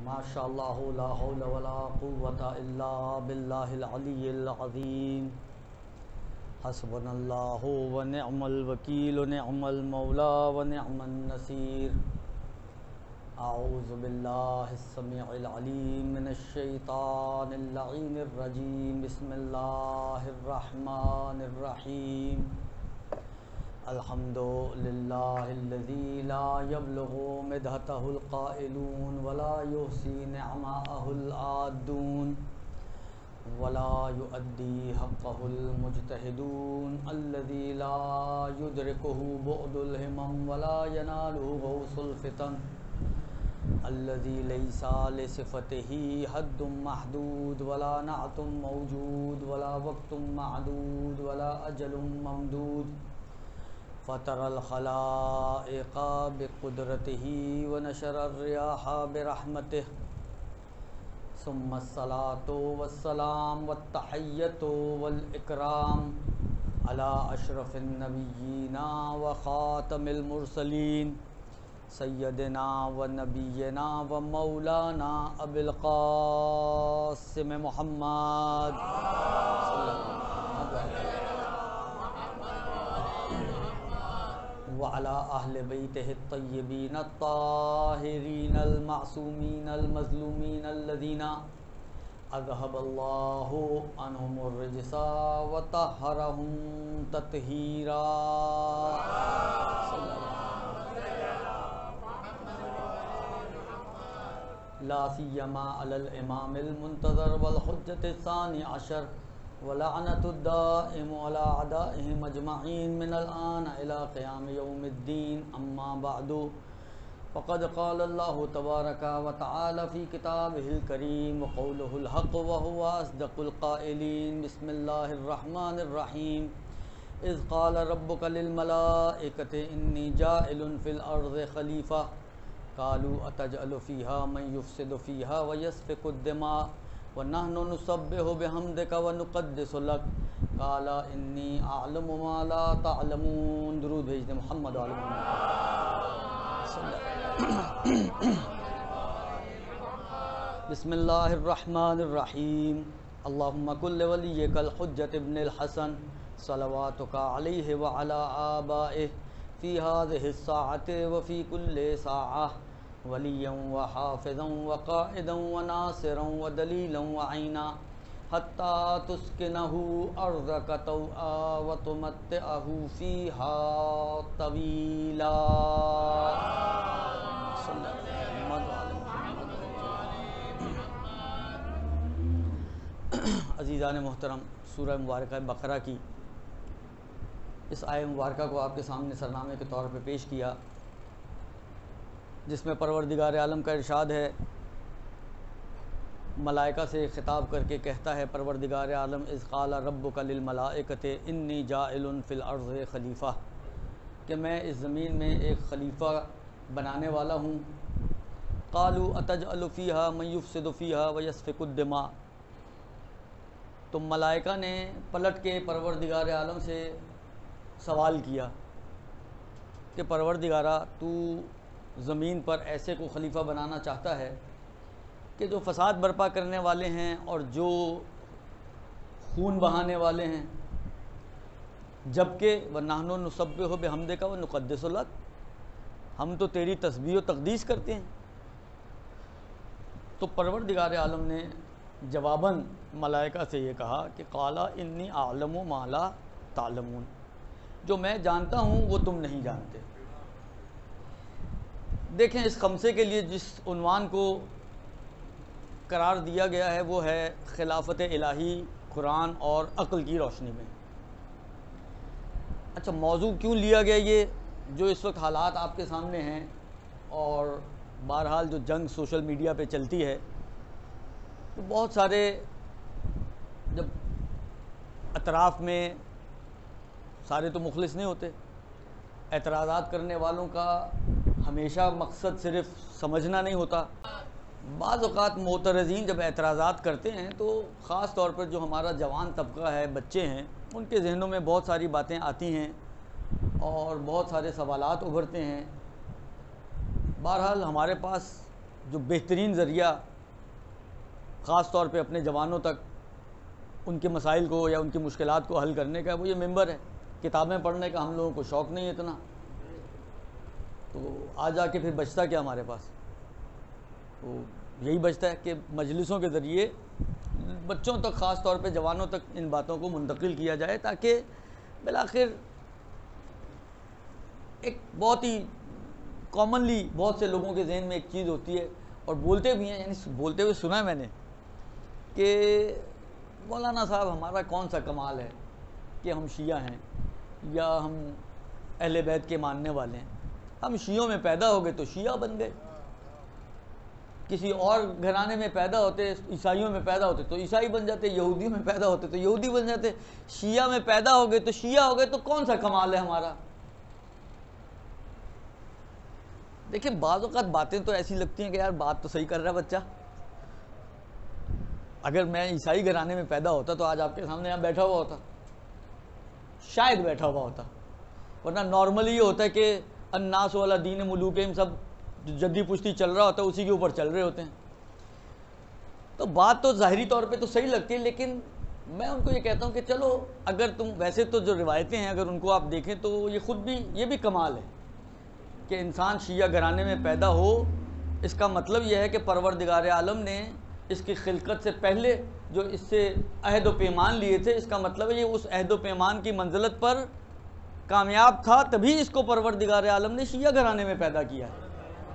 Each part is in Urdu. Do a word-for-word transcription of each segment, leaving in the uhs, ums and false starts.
ماشاء اللہ لا حول ولا قوة الا باللہ العلی العظیم حسبنا اللہ ونعم الوکیل نعم المولا ونعم النصیر اعوذ باللہ السمیع العلیم من الشیطان اللعین الرجیم بسم اللہ الرحمن الرحیم الحمد للہ الذی لا یبلغ مدحتہ القائلون ولا یحصی نعماءہ العادون ولا یؤدی حقہ المجتہدون الذی لا یدرکہ بعد الہمم ولا ینالہ غوث الفتن الذی لیس لصفتہ حد محدود ولا نعت موجود ولا وقت معدود ولا اجل ممدود فطر الخلائق بقدرته ونشر الرياح برحمته ثم الصلاة والسلام والتحية والإكرام على أشرف النبيين وخاتم المرسلين سيدنا ونبينا ومولانا أبي القاسم محمد صلى الله عليه وسلم وعلى أهل بيته الطيبين الطاهرين المعصومين المظلومين الذين أذهب الله عنهم الرجس وطهرهم تطهيرا لا سيما على الإمام المنتظر والحجة الثاني عشر ولعنة الدائم على أعدائهم أجمعين من الآن إلى قيام يوم الدين أما بعد فقد قال الله تبارك وتعالى في كتابه الكريم وقوله الحق وهو أصدق القائلين بسم الله الرحمن الرحيم إذ قال ربك للملائكة إني جاعل في الأرض خليفة قالوا أتجعل فيها من يفسد فيها ويسفك الدماء ونحن نسبح بحمدك ونقدس لك قال انی اعلم ما لا تعلمون درود بھیج دیں محمد علیہ وسلم بسم اللہ الرحمن الرحیم اللہم کل ولیک الحجۃ ابن الحسن صلواتک علیہ وعلی آبائہ فی هذه الساعة وفی کل ساعة ولیا وحافظا وقائدا وناصرا ودلیلا وعینا حتی تسکنہ ارضک طوعا وتمتعہ فیہا طویلا عزیزان محترم، سورہ مبارکہ بقرہ کی اس آیہ مبارکہ کو آپ کے سامنے سرنامے کے طور پہ پیش کیا، جس میں پروردگار عالم کا ارشاد ہے، ملائکہ سے خطاب کر کے کہتا ہے پروردگار عالم اذ قال ربک للملائکۃ انی جاعل فی الارض خلیفہ، کہ میں اس زمین میں ایک خلیفہ بنانے والا ہوں۔ قالوا اتجعل فیہا من یفسد فیہا ویسفک الدماء، تو ملائکہ نے پلٹ کے پروردگار عالم سے سوال کیا کہ پروردگارہ تو زمین پر ایسے کو خلیفہ بنانا چاہتا ہے کہ جو فساد برپا کرنے والے ہیں اور جو خون بہانے والے ہیں، جبکہ وَنَحْنُ نُسَبِّحُ بِحَمْدِكَ وَنُقَدِّسُ لَكَ، ہم تو تیری تسبیح و تقدیس کرتے ہیں۔ تو پروردگار عالم نے جواباً ملائکہ سے یہ کہا کہ قَالَ إِنِّي أَعْلَمُ مَا لَا تَعْلَمُونَ، جو میں جانتا ہوں وہ تم نہیں جانتے۔ دیکھیں، اس خمسے کے لیے جس عنوان کو قرار دیا گیا ہے وہ ہے خلافت الہی قرآن اور عقل کی روشنی میں۔ اچھا، موضوع کیوں لیا گیا یہ؟ جو اس وقت حالات آپ کے سامنے ہیں اور بہرحال جو جنگ سوشل میڈیا پہ چلتی ہے، تو بہت سارے جب اطراف میں سارے تو مخلص نہیں ہوتے، اعتراضات کرنے والوں کا ہمیشہ مقصد صرف سمجھنا نہیں ہوتا۔ بعض اوقات معترضین جب اعتراضات کرتے ہیں تو خاص طور پر جو ہمارا جوان طبقہ ہے، بچے ہیں، ان کے ذہنوں میں بہت ساری باتیں آتی ہیں اور بہت سارے سوالات ابھرتے ہیں۔ بہرحال ہمارے پاس جو بہترین ذریعہ خاص طور پہ اپنے جوانوں تک ان کے مسائل کو یا ان کی مشکلات کو حل کرنے کا وہ یہ ممبر ہے. کتابیں پڑھنے کا ہم لوگوں کو شوق نہیں ہے اتنا, تو آ جا کے پھر بچتا کیا ہمارے پاس؟ تو یہی بچتا ہے کہ مجلسوں کے ذریعے بچوں تک, خاص طور پہ جوانوں تک ان باتوں کو منتقل کیا جائے, تاکہ بالآخر ایک بہت ہی کامنلی بہت سے لوگوں کے ذہن میں ایک چیز ہوتی ہے, اور بولتے بھی ہیں, یعنی بولتے ہوئے سنا ہے میں نے کہ مولانا صاحب ہمارا کون سا کمال ہے کہ ہم شیعہ ہیں یا ہم اہل بیت کے ماننے والے ہیں, ہم شیعوں میں پیدا ہو گئے تو شیعہ بن گئے, کسی اور گھرانے میں پیدا ہوتے, عیسائیوں میں پیدا ہوتے تو عیسائی بن جاتے, یہودیوں میں پیدا ہوتے تو یہودی بن جاتے, شیعہ میں پیدا ہو گئے تو شیعہ ہو گئے, تو کون سا کمال ہے ہمارا؟ دیکھیں بعض اوقات باتیں تو ایسی لگتی ہیں کہ یار بات تو صحیح کر رہا ہے بچہ. اگر میں عیسائی گھرانے میں پیدا ہوتا تو آج آپ کے سامنے یہاں بیٹھا ہوا ہوتا, شاید بیٹھا ہوا ہوتا, ورنہ نارملی یہ ہوتا ہے کہ الناس والا دین ملوکہم, سب جدی پشتی چل رہا ہوتا ہے, اسی کے اوپر چل رہے ہوتے ہیں. تو بات تو ظاہری طور پہ تو صحیح لگتی ہے, لیکن میں ان کو یہ کہتا ہوں کہ چلو اگر تم ویسے تو جو روایتیں ہیں اگر ان کو آپ دیکھیں تو یہ خود بھی یہ بھی کمال ہے کہ انسان شیعہ گھرانے میں پیدا ہو. اس کا مطلب یہ ہے کہ پروردگار عالم نے اس کی خلقت سے پہلے جو اس سے عہد و پیمان لیے تھے, اس کا مطلب ہے یہ اس عہد و پیمان کی منزلت پر کامیاب تھا, تبھی اس کو پروردگار عالم نے شیعہ گھرانے میں پیدا کیا ہے.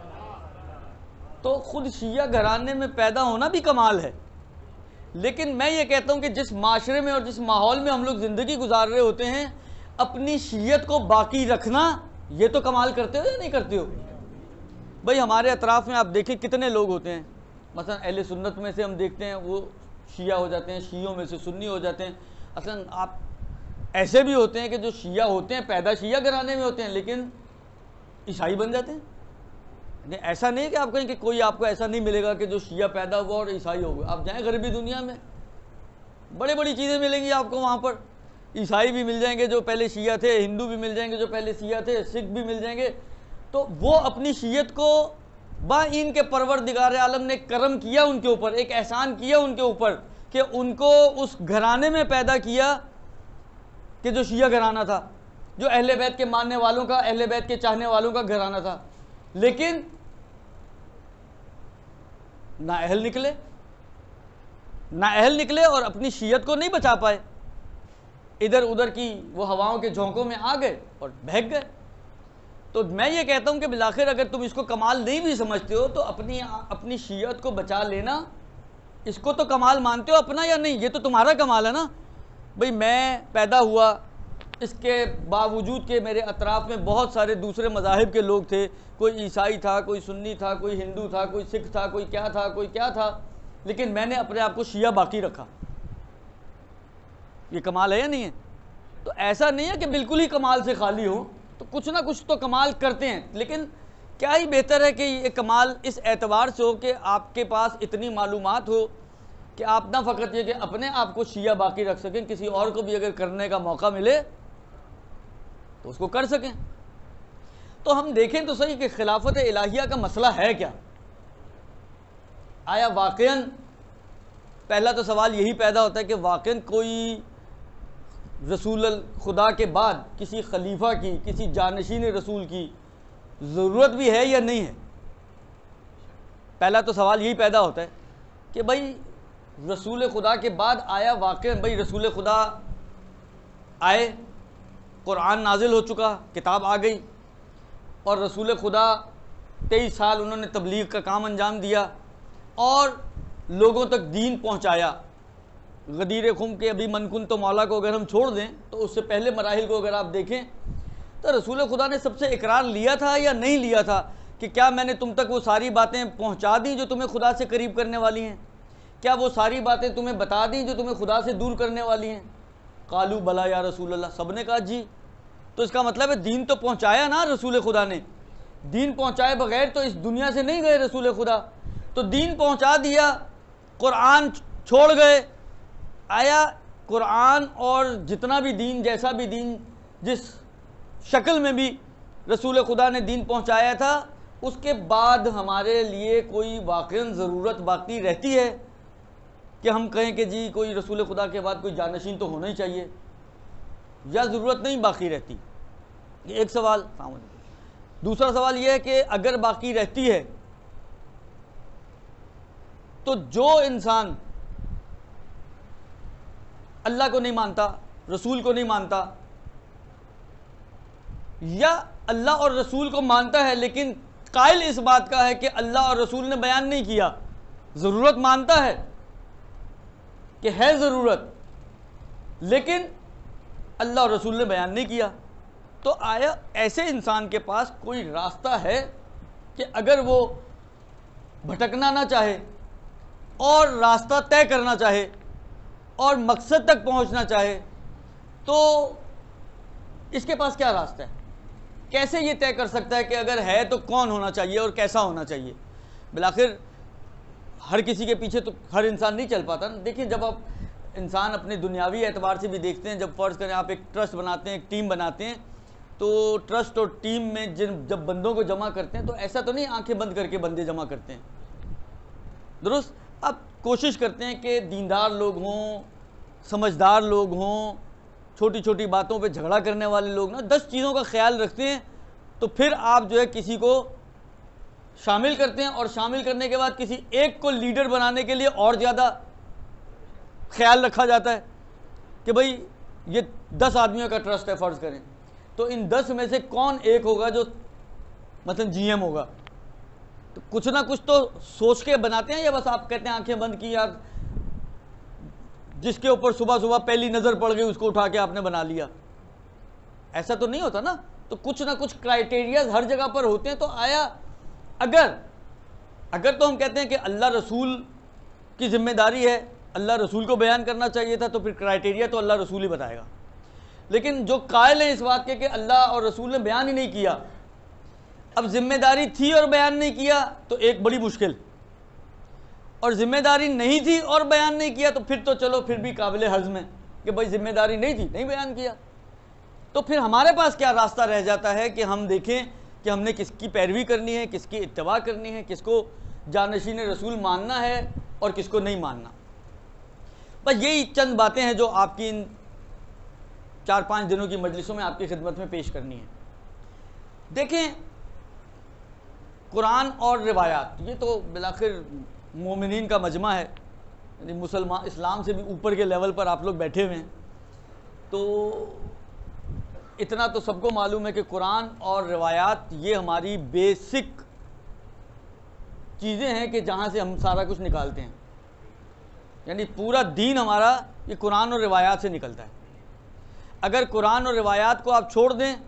تو خود شیعہ گھرانے میں پیدا ہونا بھی کمال ہے, لیکن میں یہ کہتا ہوں کہ جس معاشرے میں اور جس ماحول میں ہم لوگ زندگی گزار رہے ہوتے ہیں, اپنی شیعت کو باقی رکھنا یہ تو کمال کرتے ہو یا نہیں کرتے ہو؟ بھئی ہمارے اطراف میں آپ دیکھیں کتنے لوگ ہوتے ہیں, مثلا اہل سنت میں سے ہم دیکھتے ہیں وہ شیعہ ہو جاتے ہیں, شیعوں میں سے سنی ہو جاتے ہیں. اصلا آپ ایسے بھی ہوتے ہیں کہ جو شیعہ ہوتے ہیں پیدا شیعہ گھرانے میں ہوتے ہیں لیکن عیسائی بن جاتے ہیں. ایسا نہیں کہ آپ کہیں کہ کوئی آپ کو ایسا نہیں ملے گا کہ جو شیعہ پیدا ہوا اور عیسائی ہو گیا. آپ جائیں غربی دنیا میں بڑے بڑی چیزیں ملیں گی آپ کو, وہاں پر عیسائی بھی مل جائیں گے جو پہلے شیعہ تھے, ہندو بھی مل جائیں گے جو پہلے شیعہ تھے, سکھ بھی مل جائیں گے. تو وہ اپنی شیعت کو با ان کے پروردگار عالم نے کرم کیا ان کے اوپر, ایک احسان کیا ان کے اوپر کہ ان کو اس گھرانے میں پیدا کیا کہ جو شیعہ گھرانہ تھا, جو اہل بیت کے ماننے والوں کا, اہل بیت کے چاہنے والوں کا گھرانہ تھا. لیکن نہ اہل نکلے, نہ اہل نکلے اور اپنی شیعت کو نہیں بچا پائے, ادھر ادھر کی وہ ہواؤں کے جھونکوں میں آ گئے اور بہک گئے. تو میں یہ کہتا ہوں کہ بالآخر اگر تم اس کو کمال نہیں بھی سمجھتے ہو تو اپنی اپنی شیعت کو بچا لینا, اس کو تو کمال مانتے ہو اپنا یا نہیں؟ یہ تو تمہارا کمال ہے نا. بھئی میں پیدا ہوا, اس کے باوجود کہ میرے اطراف میں بہت سارے دوسرے مذاہب کے لوگ تھے, کوئی عیسائی تھا, کوئی سنی تھا, کوئی ہندو تھا, کوئی سکھ تھا, کوئی کیا تھا, کوئی کیا تھا, لیکن میں نے اپنے آپ کو شیعہ باقی رکھا. یہ کمال ہے یا نہیں ہے؟ تو ایسا نہیں ہے کہ بالکل ہی کمال سے خالی ہو, تو کچھ نہ کچھ تو کمال کرتے ہیں. لیکن کیا ہی بہتر ہے کہ یہ کمال اس اعتبار سے ہو کہ آپ کے پاس اتنی معلومات ہو کہ آپ نہ فقط یہ کہ اپنے آپ کو شیعہ باقی رکھ سکیں, کسی اور کو بھی اگر کرنے کا موقع ملے تو اس کو کر سکیں. تو ہم دیکھیں تو صحیح کہ خلافت الہیہ کا مسئلہ ہے کیا؟ آیا واقعاً, پہلا تو سوال یہی پیدا ہوتا ہے کہ واقعاً کوئی رسول خدا کے بعد کسی خلیفہ کی, کسی جانشین رسول کی ضرورت بھی ہے یا نہیں ہے؟ پہلا تو سوال یہی پیدا ہوتا ہے کہ بھئی رسول خدا کے بعد آیا واقعاً بھئی رسول خدا آئے, قرآن نازل ہو چکا, کتاب آ گئی, اور رسول خدا تیئیس سال انہوں نے تبلیغ کا کام انجام دیا اور لوگوں تک دین پہنچایا. غدیر خم کے ابھی من کن تو مولا کو اگر ہم چھوڑ دیں تو اس سے پہلے مراحل کو اگر آپ دیکھیں تو رسول خدا نے سب سے اقرار لیا تھا یا نہیں لیا تھا کہ کیا میں نے تم تک وہ ساری باتیں پہنچا دیں جو تمہیں خدا سے قریب کرنے والی ہیں؟ کیا وہ ساری باتیں تمہیں بتا دیں جو تمہیں خدا سے دور کرنے والی ہیں؟ قالو بلا یا رسول اللہ, سب نے کہا جی. تو اس کا مطلب ہے دین تو پہنچایا نا رسول خدا نے, دین پہنچائے بغیر تو اس دنیا سے نہیں گئے رسول خدا. تو دین پہنچا دیا, قرآن چھوڑ گئے. آیا قرآن اور جتنا بھی دین, جیسا بھی دین, جس شکل میں بھی رسول خدا نے دین پہنچایا تھا, اس کے بعد ہمارے لیے کوئی واقعاً ضرورت باقی رہتی ہے کہ ہم کہیں کہ جی کوئی رسول خدا کے بعد کوئی جانشین تو ہونا ہی چاہیے، یا ضرورت نہیں باقی رہتی؟ یہ ایک سوال. دوسرا سوال یہ ہے کہ اگر باقی رہتی ہے تو جو انسان اللہ کو نہیں مانتا، رسول کو نہیں مانتا، یا اللہ اور رسول کو مانتا ہے لیکن قائل اس بات کا ہے کہ اللہ اور رسول نے بیان نہیں کیا، ضرورت مانتا ہے کہ ہے ضرورت لیکن اللہ اور رسول نے بیان نہیں کیا، تو آیا ایسے انسان کے پاس کوئی راستہ ہے کہ اگر وہ بھٹکنا نہ چاہے اور راستہ طے کرنا چاہے اور مقصد تک پہنچنا چاہے تو اس کے پاس کیا راستہ ہے؟ کیسے یہ طے کر سکتا ہے کہ اگر ہے تو کون ہونا چاہیے اور کیسا ہونا چاہیے؟ بالآخر ہر کسی کے پیچھے تو ہر انسان نہیں چل پاتا نا. دیکھیں جب آپ انسان اپنے دنیاوی اعتبار سے بھی دیکھتے ہیں، جب فرض کریں آپ ایک ٹرسٹ بناتے ہیں، ایک ٹیم بناتے ہیں، تو ٹرسٹ اور ٹیم میں جن جب بندوں کو جمع کرتے ہیں تو ایسا تو نہیں آنکھیں بند کر کے بندے جمع کرتے ہیں، درست؟ اب کوشش کرتے ہیں کہ دیندار لوگ ہوں، سمجھدار لوگ ہوں، چھوٹی چھوٹی باتوں پہ جھگڑا کرنے والے لوگ نا دس چیزوں کا خیال رکھتے ہیں، تو پھر آپ جو ہے کسی کو شامل کرتے ہیں، اور شامل کرنے کے بعد کسی ایک کو لیڈر بنانے کے لیے اور زیادہ خیال رکھا جاتا ہے کہ بھئی یہ دس آدمیوں کا ٹرسٹ ہے فرض کریں، تو ان دس میں سے کون ایک ہوگا جو مثلا جی ایم ہوگا. تو کچھ نہ کچھ تو سوچ کے بناتے ہیں، یا بس آپ کہتے ہیں آنکھیں بند کی یار جس کے اوپر صبح صبح پہلی نظر پڑ گئی اس کو اٹھا کے آپ نے بنا لیا؟ ایسا تو نہیں ہوتا نا. تو کچھ نہ کچھ کرائٹیریاز ہر جگہ پر ہوتے ہیں. تو آیا اگر اگر تو ہم کہتے ہیں کہ اللہ رسول کی ذمہ داری ہے، اللہ رسول کو بیان کرنا چاہیے تھا، تو پھر کرائٹیریا تو اللہ رسول ہی بتائے گا. لیکن جو قائل ہیں اس بات کے کہ اللہ اور رسول نے بیان ہی نہیں کیا، اب ذمہ داری تھی اور بیان نہیں کیا تو ایک بڑی مشکل، اور ذمہ داری نہیں تھی اور بیان نہیں کیا تو پھر تو چلو پھر بھی قابل ہضم ہے کہ بھائی ذمہ داری نہیں تھی، نہیں بیان کیا. تو پھر ہمارے پاس کیا راستہ رہ جاتا ہے کہ ہم دیکھیں کہ ہم نے کس کی پیروی کرنی ہے، کس کی اتباع کرنی ہے، کس کو جانشین رسول ماننا ہے اور کس کو نہیں ماننا. بس یہی چند باتیں ہیں جو آپ کی ان چار پانچ دنوں کی مجلسوں میں آپ کی خدمت میں پیش کرنی ہے. دیکھیں قرآن اور روایات یہ تو بالآخر مومنین کا مجمع ہے، یعنی مسلمان اسلام سے بھی اوپر کے لیول پر آپ لوگ بیٹھے ہوئے ہیں، تو اتنا تو سب کو معلوم ہے کہ قرآن اور روایات یہ ہماری بیسک چیزیں ہیں کہ جہاں سے ہم سارا کچھ نکالتے ہیں. یعنی پورا دین ہمارا یہ قرآن اور روایات سے نکلتا ہے. اگر قرآن اور روایات کو آپ چھوڑ دیں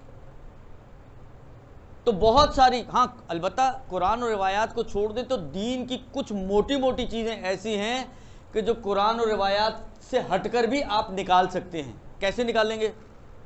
تو بہت ساری، ہاں البتہ قرآن اور روایات کو چھوڑ دیں تو دین کی کچھ موٹی موٹی چیزیں ایسی ہیں کہ جو قرآن اور روایات سے ہٹ کر بھی آپ نکال سکتے ہیں. کیسے نکالیں گے؟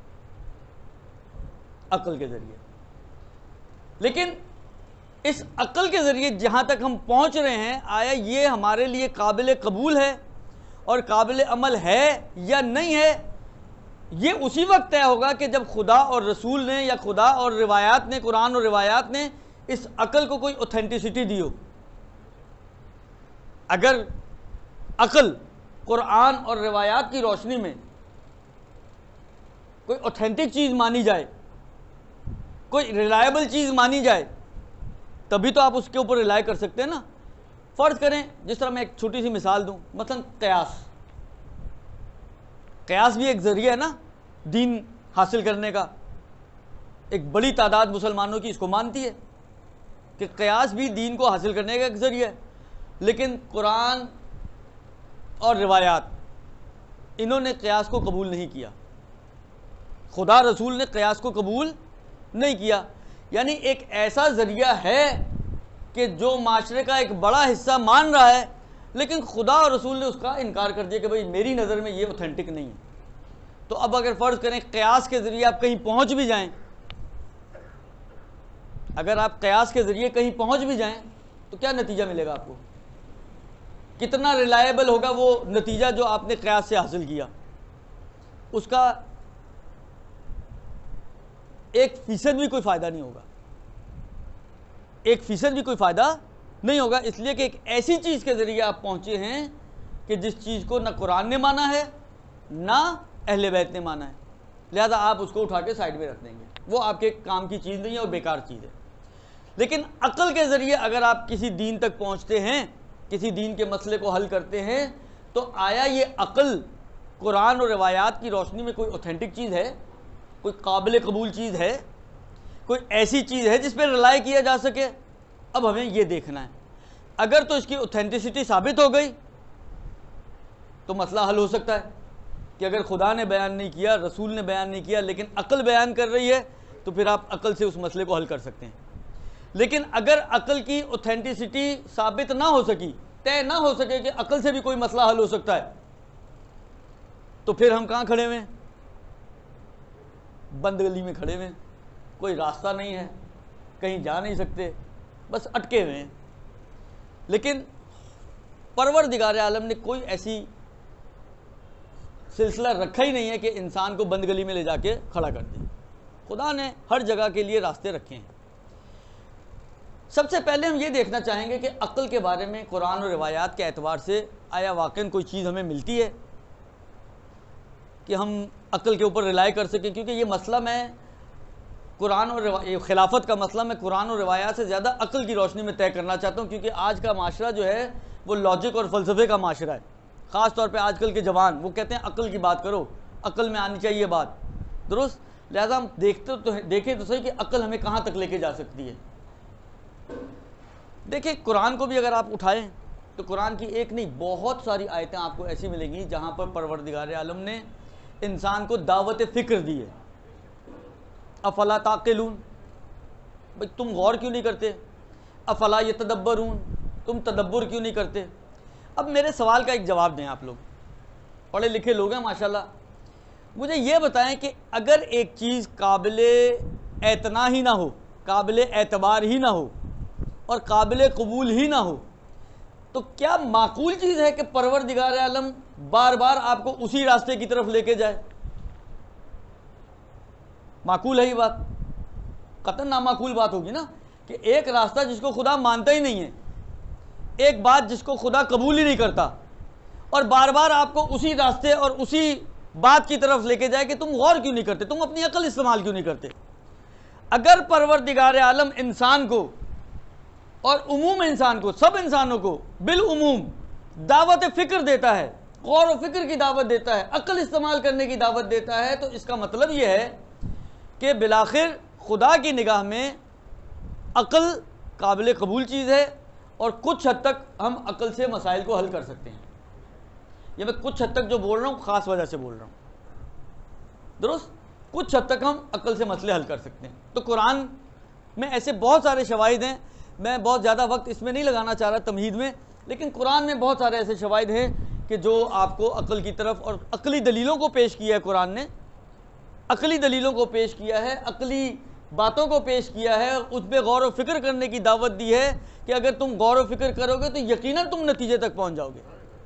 عقل کے ذریعے. لیکن اس عقل کے ذریعے جہاں تک ہم پہنچ رہے ہیں، آیا یہ ہمارے لیے قابل قبول ہے اور قابل عمل ہے یا نہیں ہے؟ یہ اسی وقت طے ہوگا کہ جب خدا اور رسول نے یا خدا اور روایات نے، قرآن اور روایات نے اس عقل کو کوئی اوتھینٹسٹی دی ہو. اگر عقل قرآن اور روایات کی روشنی میں کوئی اوتھینٹک چیز مانی جائے، کوئی ریلائبل چیز مانی جائے، تبھی تو آپ اس کے اوپر ریلائی کر سکتے ہیں نا. فرض کریں جس طرح میں ایک چھوٹی سی مثال دوں، مثلا قیاس. قیاس بھی ایک ذریعہ ہے نا دین حاصل کرنے کا. ایک بڑی تعداد مسلمانوں کی اس کو مانتی ہے کہ قیاس بھی دین کو حاصل کرنے کا ایک ذریعہ ہے. لیکن قرآن اور روایات انہوں نے قیاس کو قبول نہیں کیا، خدا رسول نے قیاس کو قبول نہیں کیا. یعنی ایک ایسا ذریعہ ہے کہ جو معاشرے کا ایک بڑا حصہ مان رہا ہے، لیکن خدا اور رسول نے اس کا انکار کر دیا کہ بھئی میری نظر میں یہ اوتھینٹک نہیں ہے. تو اب اگر فرض کریں قیاس کے ذریعے آپ کہیں پہنچ بھی جائیں، اگر آپ قیاس کے ذریعے کہیں پہنچ بھی جائیں تو کیا نتیجہ ملے گا آپ کو؟ کتنا ریلائبل ہوگا وہ نتیجہ جو آپ نے قیاس سے حاصل کیا؟ اس کا ایک فیصد بھی کوئی فائدہ نہیں ہوگا. ایک فیصد بھی کوئی فائدہ نہیں ہوگا، اس لیے کہ ایک ایسی چیز کے ذریعے آپ پہنچے ہیں کہ جس چیز کو نہ قرآن نے مانا ہے نہ اہل بیت نے مانا ہے، لہذا آپ اس کو اٹھا کے سائڈ میں رکھ دیں گے، وہ آپ کے کام کی چیز نہیں ہے اور بیکار چیز ہے۔ لیکن عقل کے ذریعے اگر آپ کسی دین تک پہنچتے ہیں، کسی دین کے مسئلے کو حل کرتے ہیں، تو آیا یہ عقل قرآن اور روایات کی روشنی میں کوئی اوتھینٹک چیز ہے، کوئی قابل قبول چیز ہے، کوئی ایسی چیز ہے جس پہ رلائی کیا جا سکے؟ اب ہمیں یہ دیکھنا ہے، اگر تو اس کی اوتھینٹسٹی ثابت ہو گئی تو مسئلہ حل ہو سکتا ہے کہ اگر خدا نے بیان نہیں کیا، رسول نے بیان نہیں کیا، لیکن عقل بیان کر رہی ہے، تو پھر آپ عقل سے اس مسئلے کو حل کر سکتے ہیں۔ لیکن اگر عقل کی اوتھینٹسٹی ثابت نہ ہو سکی، طے نہ ہو سکے کہ عقل سے بھی کوئی مسئلہ حل ہو سکتا ہے، تو پھر ہم کہاں کھڑے ہوئے ہیں؟ بند گلی میں کھڑے ہوئے ہیں، کوئی راستہ نہیں ہے، کہیں جا نہیں سکتے، بس اٹکے ہوئے ہیں۔ لیکن پروردگار عالم نے کوئی ایسی سلسلہ رکھا ہی نہیں ہے کہ انسان کو بند گلی میں لے جا کے کھڑا کر دے، خدا نے ہر جگہ کے لیے راستے رکھے ہیں۔ سب سے پہلے ہم یہ دیکھنا چاہیں گے کہ عقل کے بارے میں قرآن اور روایات کے اعتبار سے آیا واقعاً کوئی چیز ہمیں ملتی ہے کہ ہم عقل کے اوپر ریلائی کر سکیں، کیونکہ یہ مسئلہ میں قرآن اور خلافت کا مسئلہ میں قرآن اور روایات سے زیادہ عقل کی روشنی میں طے کرنا چاہتا ہوں، کیونکہ آج کا معاشرہ جو ہے وہ لاجک اور فلسفے کا معاشرہ ہے، خاص طور پہ آج کل کے جوان وہ کہتے ہیں عقل کی بات کرو، عقل میں آنی چاہیے بات، درست؟ لہذا ہم دیکھتے تو دیکھیں تو صحیح کہ عقل ہمیں کہاں تک لے کے جا سکتی ہے۔ دیکھیں قرآن کو بھی اگر آپ اٹھائیں تو قرآن کی ایک نہیں بہت ساری آیتیں آپ کو ایسی ملیں گی جہاں پر پروردگار عالم نے انسان کو دعوت فکر دی ہے۔ افلا تعقلون، بھئی تم غور کیوں نہیں کرتے؟ افلا یتدبرون، تم تدبر کیوں نہیں کرتے؟ اب میرے سوال کا ایک جواب دیں، آپ لوگ پڑھے لکھے لوگ ہیں ماشاءاللہ، مجھے یہ بتائیں کہ اگر ایک چیز قابل اعتنا ہی نہ ہو، قابل اعتبار ہی نہ ہو اور قابل قبول ہی نہ ہو، تو کیا معقول چیز ہے کہ پروردگار عالم بار بار آپ کو اسی راستے کی طرف لے کے جائے؟ معقول ہے یہ بات؟ قطعاً نامعقول بات ہوگی نا، کہ ایک راستہ جس کو خدا مانتا ہی نہیں ہے، ایک بات جس کو خدا قبول ہی نہیں کرتا، اور بار بار آپ کو اسی راستے اور اسی بات کی طرف لے کے جائے کہ تم غور کیوں نہیں کرتے، تم اپنی عقل استعمال کیوں نہیں کرتے؟ اگر پروردگار عالم انسان کو اور عموم انسان کو، سب انسانوں کو بالعموم دعوت فکر دیتا ہے، غور و فکر کی دعوت دیتا ہے، عقل استعمال کرنے کی دعوت دیتا ہے، تو اس کا مطلب یہ ہے کہ بالآخر خدا کی نگاہ میں عقل قابل قبول چیز ہے، اور کچھ حد تک ہم عقل سے مسائل کو حل کر سکتے ہیں۔ یہ میں کچھ حد تک جو بول رہا ہوں خاص وجہ سے بول رہا ہوں، درست؟ کچھ حد تک ہم عقل سے مسئلے حل کر سکتے ہیں۔ تو قرآن میں ایسے بہت سارے شواہد ہیں، میں بہت زیادہ وقت اس میں نہیں لگانا چاہ رہا تمہید میں، لیکن قرآن میں بہت سارے ایسے شواہد ہیں کہ جو آپ کو عقل کی طرف اور عقلی دلیلوں کو پیش کیا ہے، قرآن نے عقلی دلیلوں کو پیش کیا ہے، عقلی باتوں کو پیش کیا ہے، اور اس پہ غور و فکر کرنے کی دعوت دی ہے کہ اگر تم غور و فکر کرو گے تو یقیناً تم نتیجے تک پہنچ جاؤ گے،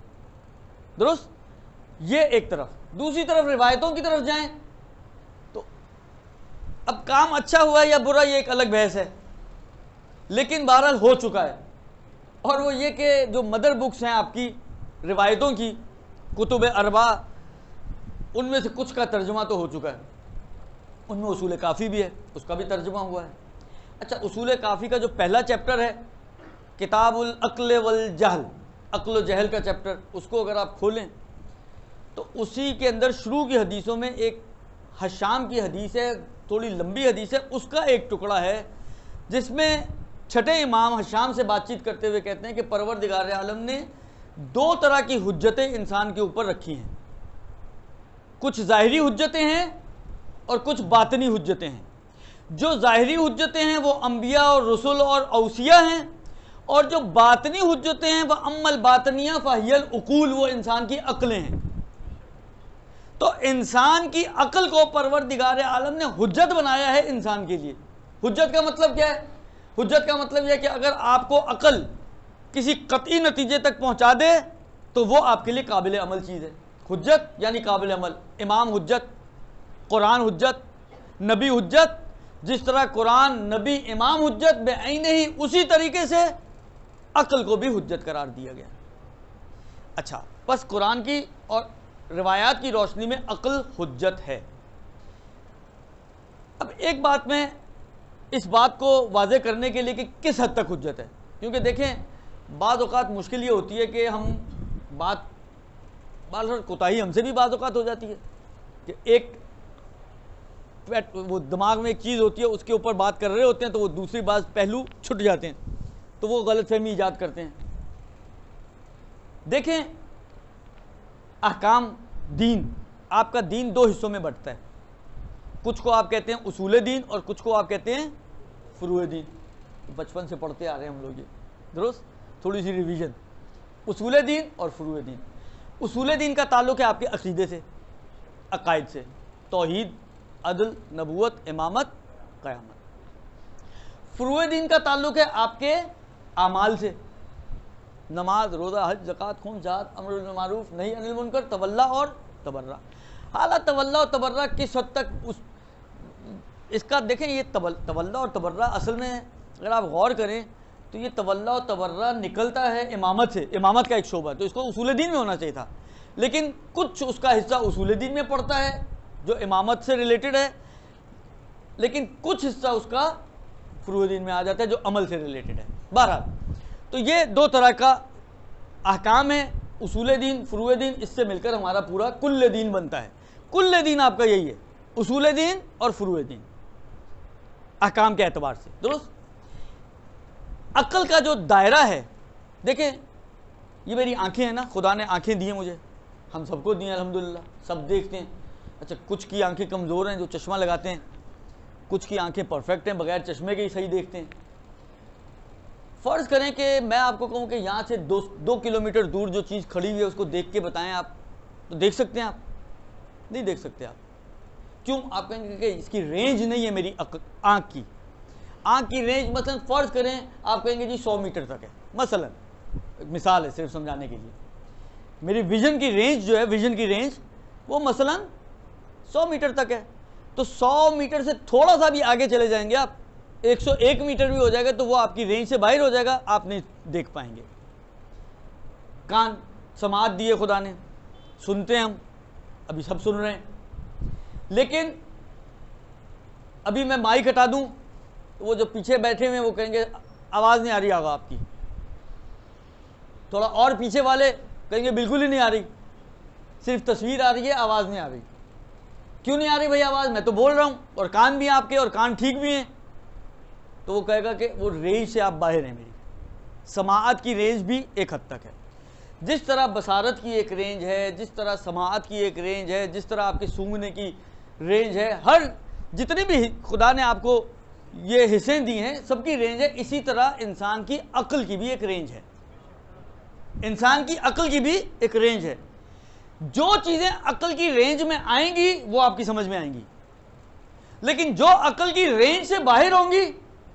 درست؟ یہ ایک طرف۔ دوسری طرف روایتوں کی طرف جائیں تو اب کام اچھا ہوا یا برا یہ ایک الگ بحث ہے، لیکن بہرحال ہو چکا ہے، اور وہ یہ کہ جو مدر بکس ہیں آپ کی روایتوں کی، کتب اربعہ، ان میں سے کچھ کا ترجمہ تو ہو چکا ہے، ان میں اصول کافی بھی ہے، اس کا بھی ترجمہ ہوا ہے۔ اچھا، اصول کافی کا جو پہلا چیپٹر ہے کتاب العقل والجہل، عقل و جہل کا چیپٹر، اس کو اگر آپ کھولیں تو اسی کے اندر شروع کی حدیثوں میں ایک حشام کی حدیث ہے، تھوڑی لمبی حدیث ہے، اس کا ایک ٹکڑا ہے جس میں چھٹے امام حشام سے بات چیت کرتے ہوئے کہتے ہیں کہ پروردگار عالم نے دو طرح کی حجتیں انسان کے اوپر رکھی ہیں، کچھ ظاہری حجتیں ہیں اور کچھ باطنی حجتیں ہیں۔ جو ظاہری حجتیں ہیں وہ انبیاء اور رسول اور اوصیاء ہیں، اور جو باطنی حجتیں ہیں وہ اما الباطنیہ فہی العقول، وہ انسان کی عقلیں ہیں۔ تو انسان کی عقل کو پروردگار عالم نے حجت بنایا ہے انسان کے لیے۔ حجت کا مطلب کیا ہے؟ حجت کا مطلب یہ ہے کہ اگر آپ کو عقل کسی قطعی نتیجے تک پہنچا دے تو وہ آپ کے لیے قابل عمل چیز ہے۔ حجت یعنی قابل عمل، امام حجت، قرآن حجت، نبی حجت، جس طرح قرآن نبی امام حجت بے عین ہی اسی طریقے سے عقل کو بھی حجت قرار دیا گیا. اچھا بس قرآن کی اور روایات کی روشنی میں عقل حجت ہے. اب ایک بات میں اس بات کو واضح کرنے کے لیے کہ کس حد تک حجت ہے، کیونکہ دیکھیں بعض اوقات مشکل یہ ہوتی ہے کہ ہم بات بعض کوتاہی ہم سے بھی بعض اوقات ہو جاتی ہے کہ ایک وہ دماغ میں ایک چیز ہوتی ہے اس کے اوپر بات کر رہے ہوتے ہیں تو وہ دوسری بات پہلو چھٹ جاتے ہیں تو وہ غلط فہمی ایجاد کرتے ہیں. دیکھیں احکام دین، آپ کا دین دو حصوں میں بٹتا ہے. کچھ کو آپ کہتے ہیں اصول دین اور کچھ کو آپ کہتے ہیں فروع دین. بچپن سے پڑھتے آ رہے ہیں ہم لوگ یہ، درست؟ تھوڑی سی ریویژن. اصول دین اور فروع دین. اصول دین کا تعلق ہے آپ کے عقیدے سے، عقائد سے، توحید، عدل، نبوت، امامت، قیامت. فروع دین کا تعلق ہے آپ کے اعمال سے، نماز، روزہ، حج، زکوٰۃ، خون، جہاد، امر بالمعروف، نہی عن المنکر، تولا اور تبرہ. حالات تولا اور تبرہ کس حد تک اس اس کا دیکھیں یہ تولا اور تبرہ اصل میں اگر آپ غور کریں تو یہ تولا اور تبرہ نکلتا ہے امامت سے، امامت کا ایک شعبہ ہے تو اس کو اصول دین میں ہونا چاہیے تھا، لیکن کچھ اس کا حصہ اصول دین میں پڑتا ہے جو امامت سے ریلیٹڈ ہے، لیکن کچھ حصہ اس کا فروع دین میں آ جاتا ہے جو عمل سے ریلیٹڈ ہے. بہرحال تو یہ دو طرح کا احکام ہے، اصول دین، فروع دین، اس سے مل کر ہمارا پورا کل دین بنتا ہے. کل دین آپ کا یہی ہے، اصول دین اور فروع دین احکام کے اعتبار سے، درست؟ عقل کا جو دائرہ ہے، دیکھیں یہ میری آنکھیں ہیں نا، خدا نے آنکھیں دی ہیں مجھے، ہم سب کو دی ہیں الحمدللہ، سب دیکھتے ہیں. اچھا کچھ کی آنکھیں کمزور ہیں جو چشمہ لگاتے ہیں، کچھ کی آنکھیں پرفیکٹ ہیں بغیر چشمے کے ہی صحیح دیکھتے ہیں. فرض کریں کہ میں آپ کو کہوں کہ یہاں سے دو دو کلومیٹر دور جو چیز کھڑی ہوئی ہے اس کو دیکھ کے بتائیں آپ، تو دیکھ سکتے ہیں آپ؟ نہیں دیکھ سکتے آپ. کیوں؟ آپ کہیں گے کہ اس کی رینج نہیں ہے میری آنکھ کی. آنکھ کی رینج مثلا فرض کریں آپ کہیں گے جی سو میٹر تک ہے، مثلا مثال ہے صرف سمجھانے کے لیے. میری ویژن کی رینج جو ہے، ویژن کی رینج وہ مثلا سو میٹر تک ہے. تو سو میٹر سے تھوڑا سا بھی آگے چلے جائیں گے آپ، ایک سو ایک میٹر بھی ہو جائے گا تو وہ آپ کی رینج سے باہر ہو جائے گا، آپ نہیں دیکھ پائیں گے. کان سماعت دیے خدا نے، سنتے ہیں ہم، ابھی سب سن رہے ہیں، لیکن ابھی میں مائک ہٹا دوں تو وہ جو پیچھے بیٹھے ہوئے ہیں وہ کہیں گے آواز نہیں آ رہی آگا آپ کی. تھوڑا اور پیچھے والے کہیں گے بالکل ہی نہیں آ رہی، صرف تصویر آ رہی ہے، آواز نہیں آ رہی. کیوں نہیں آ رہی بھائی آواز؟ میں تو بول رہا ہوں اور کان بھی آپ کے اور کان ٹھیک بھی ہیں. تو وہ کہے گا کہ وہ رینج سے آپ باہر ہیں. میری سماعت کی رینج بھی ایک حد تک ہے. جس طرح بصارت کی ایک رینج ہے، جس طرح سماعت کی ایک رینج ہے، جس طرح آپ کے سونگھنے کی رینج ہے، ہر جتنی بھی خدا نے آپ کو یہ حصے دی ہیں سب کی رینج ہے. اسی طرح انسان کی عقل کی بھی ایک رینج ہے. انسان کی عقل کی بھی ایک رینج ہے. جو چیزیں عقل کی رینج میں آئیں گی وہ آپ کی سمجھ میں آئیں گی، لیکن جو عقل کی رینج سے باہر ہوں گی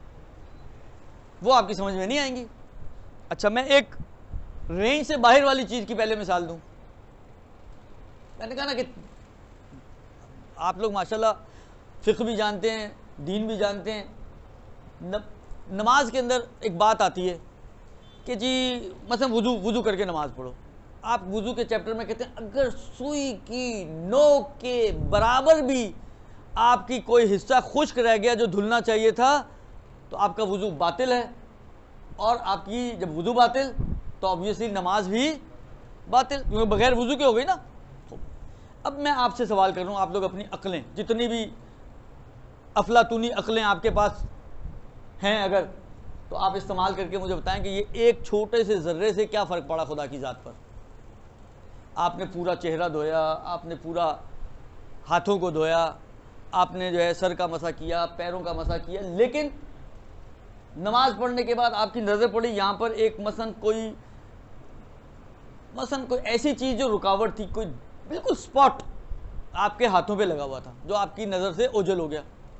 وہ آپ کی سمجھ میں نہیں آئیں گی. اچھا میں ایک رینج سے باہر والی چیز کی پہلے مثال دوں. میں نے کہا نا کہ آپ لوگ ماشاءاللہ فقہ بھی جانتے ہیں، دین بھی جانتے ہیں. نماز کے اندر ایک بات آتی ہے کہ جی مثلا وضو وضو کر کے نماز پڑھو. آپ وضو کے چیپٹر میں کہتے ہیں اگر سوئی کی نوک کے برابر بھی آپ کی کوئی حصہ خشک رہ گیا جو دھلنا چاہیے تھا تو آپ کا وضو باطل ہے، اور آپ کی جب وضو باطل تو obviously نماز بھی باطل، کیونکہ بغیر وضو کے ہو گئی نا. اب میں آپ سے سوال کر رہا ہوں، آپ لوگ اپنی عقلیں جتنی بھی افلاطونی عقلیں آپ کے پاس ہیں اگر، تو آپ استعمال کر کے مجھے بتائیں کہ یہ ایک چھوٹے سے ذرے سے کیا فرق پڑا خدا کی ذات پر. آپ نے پورا چہرہ دھویا، آپ نے پورا ہاتھوں کو دھویا، آپ نے جو ہے سر کا مسح کیا، پیروں کا مسح کیا، لیکن نماز پڑھنے کے بعد آپ کی نظر پڑی یہاں پر ایک مثلا کوئی مثلا کوئی ایسی چیز جو رکاوٹ تھی، کوئی بالکل سپاٹ آپ کے ہاتھوں پہ لگا ہوا تھا جو آپ کی نظر سے اوجھل ہو گیا.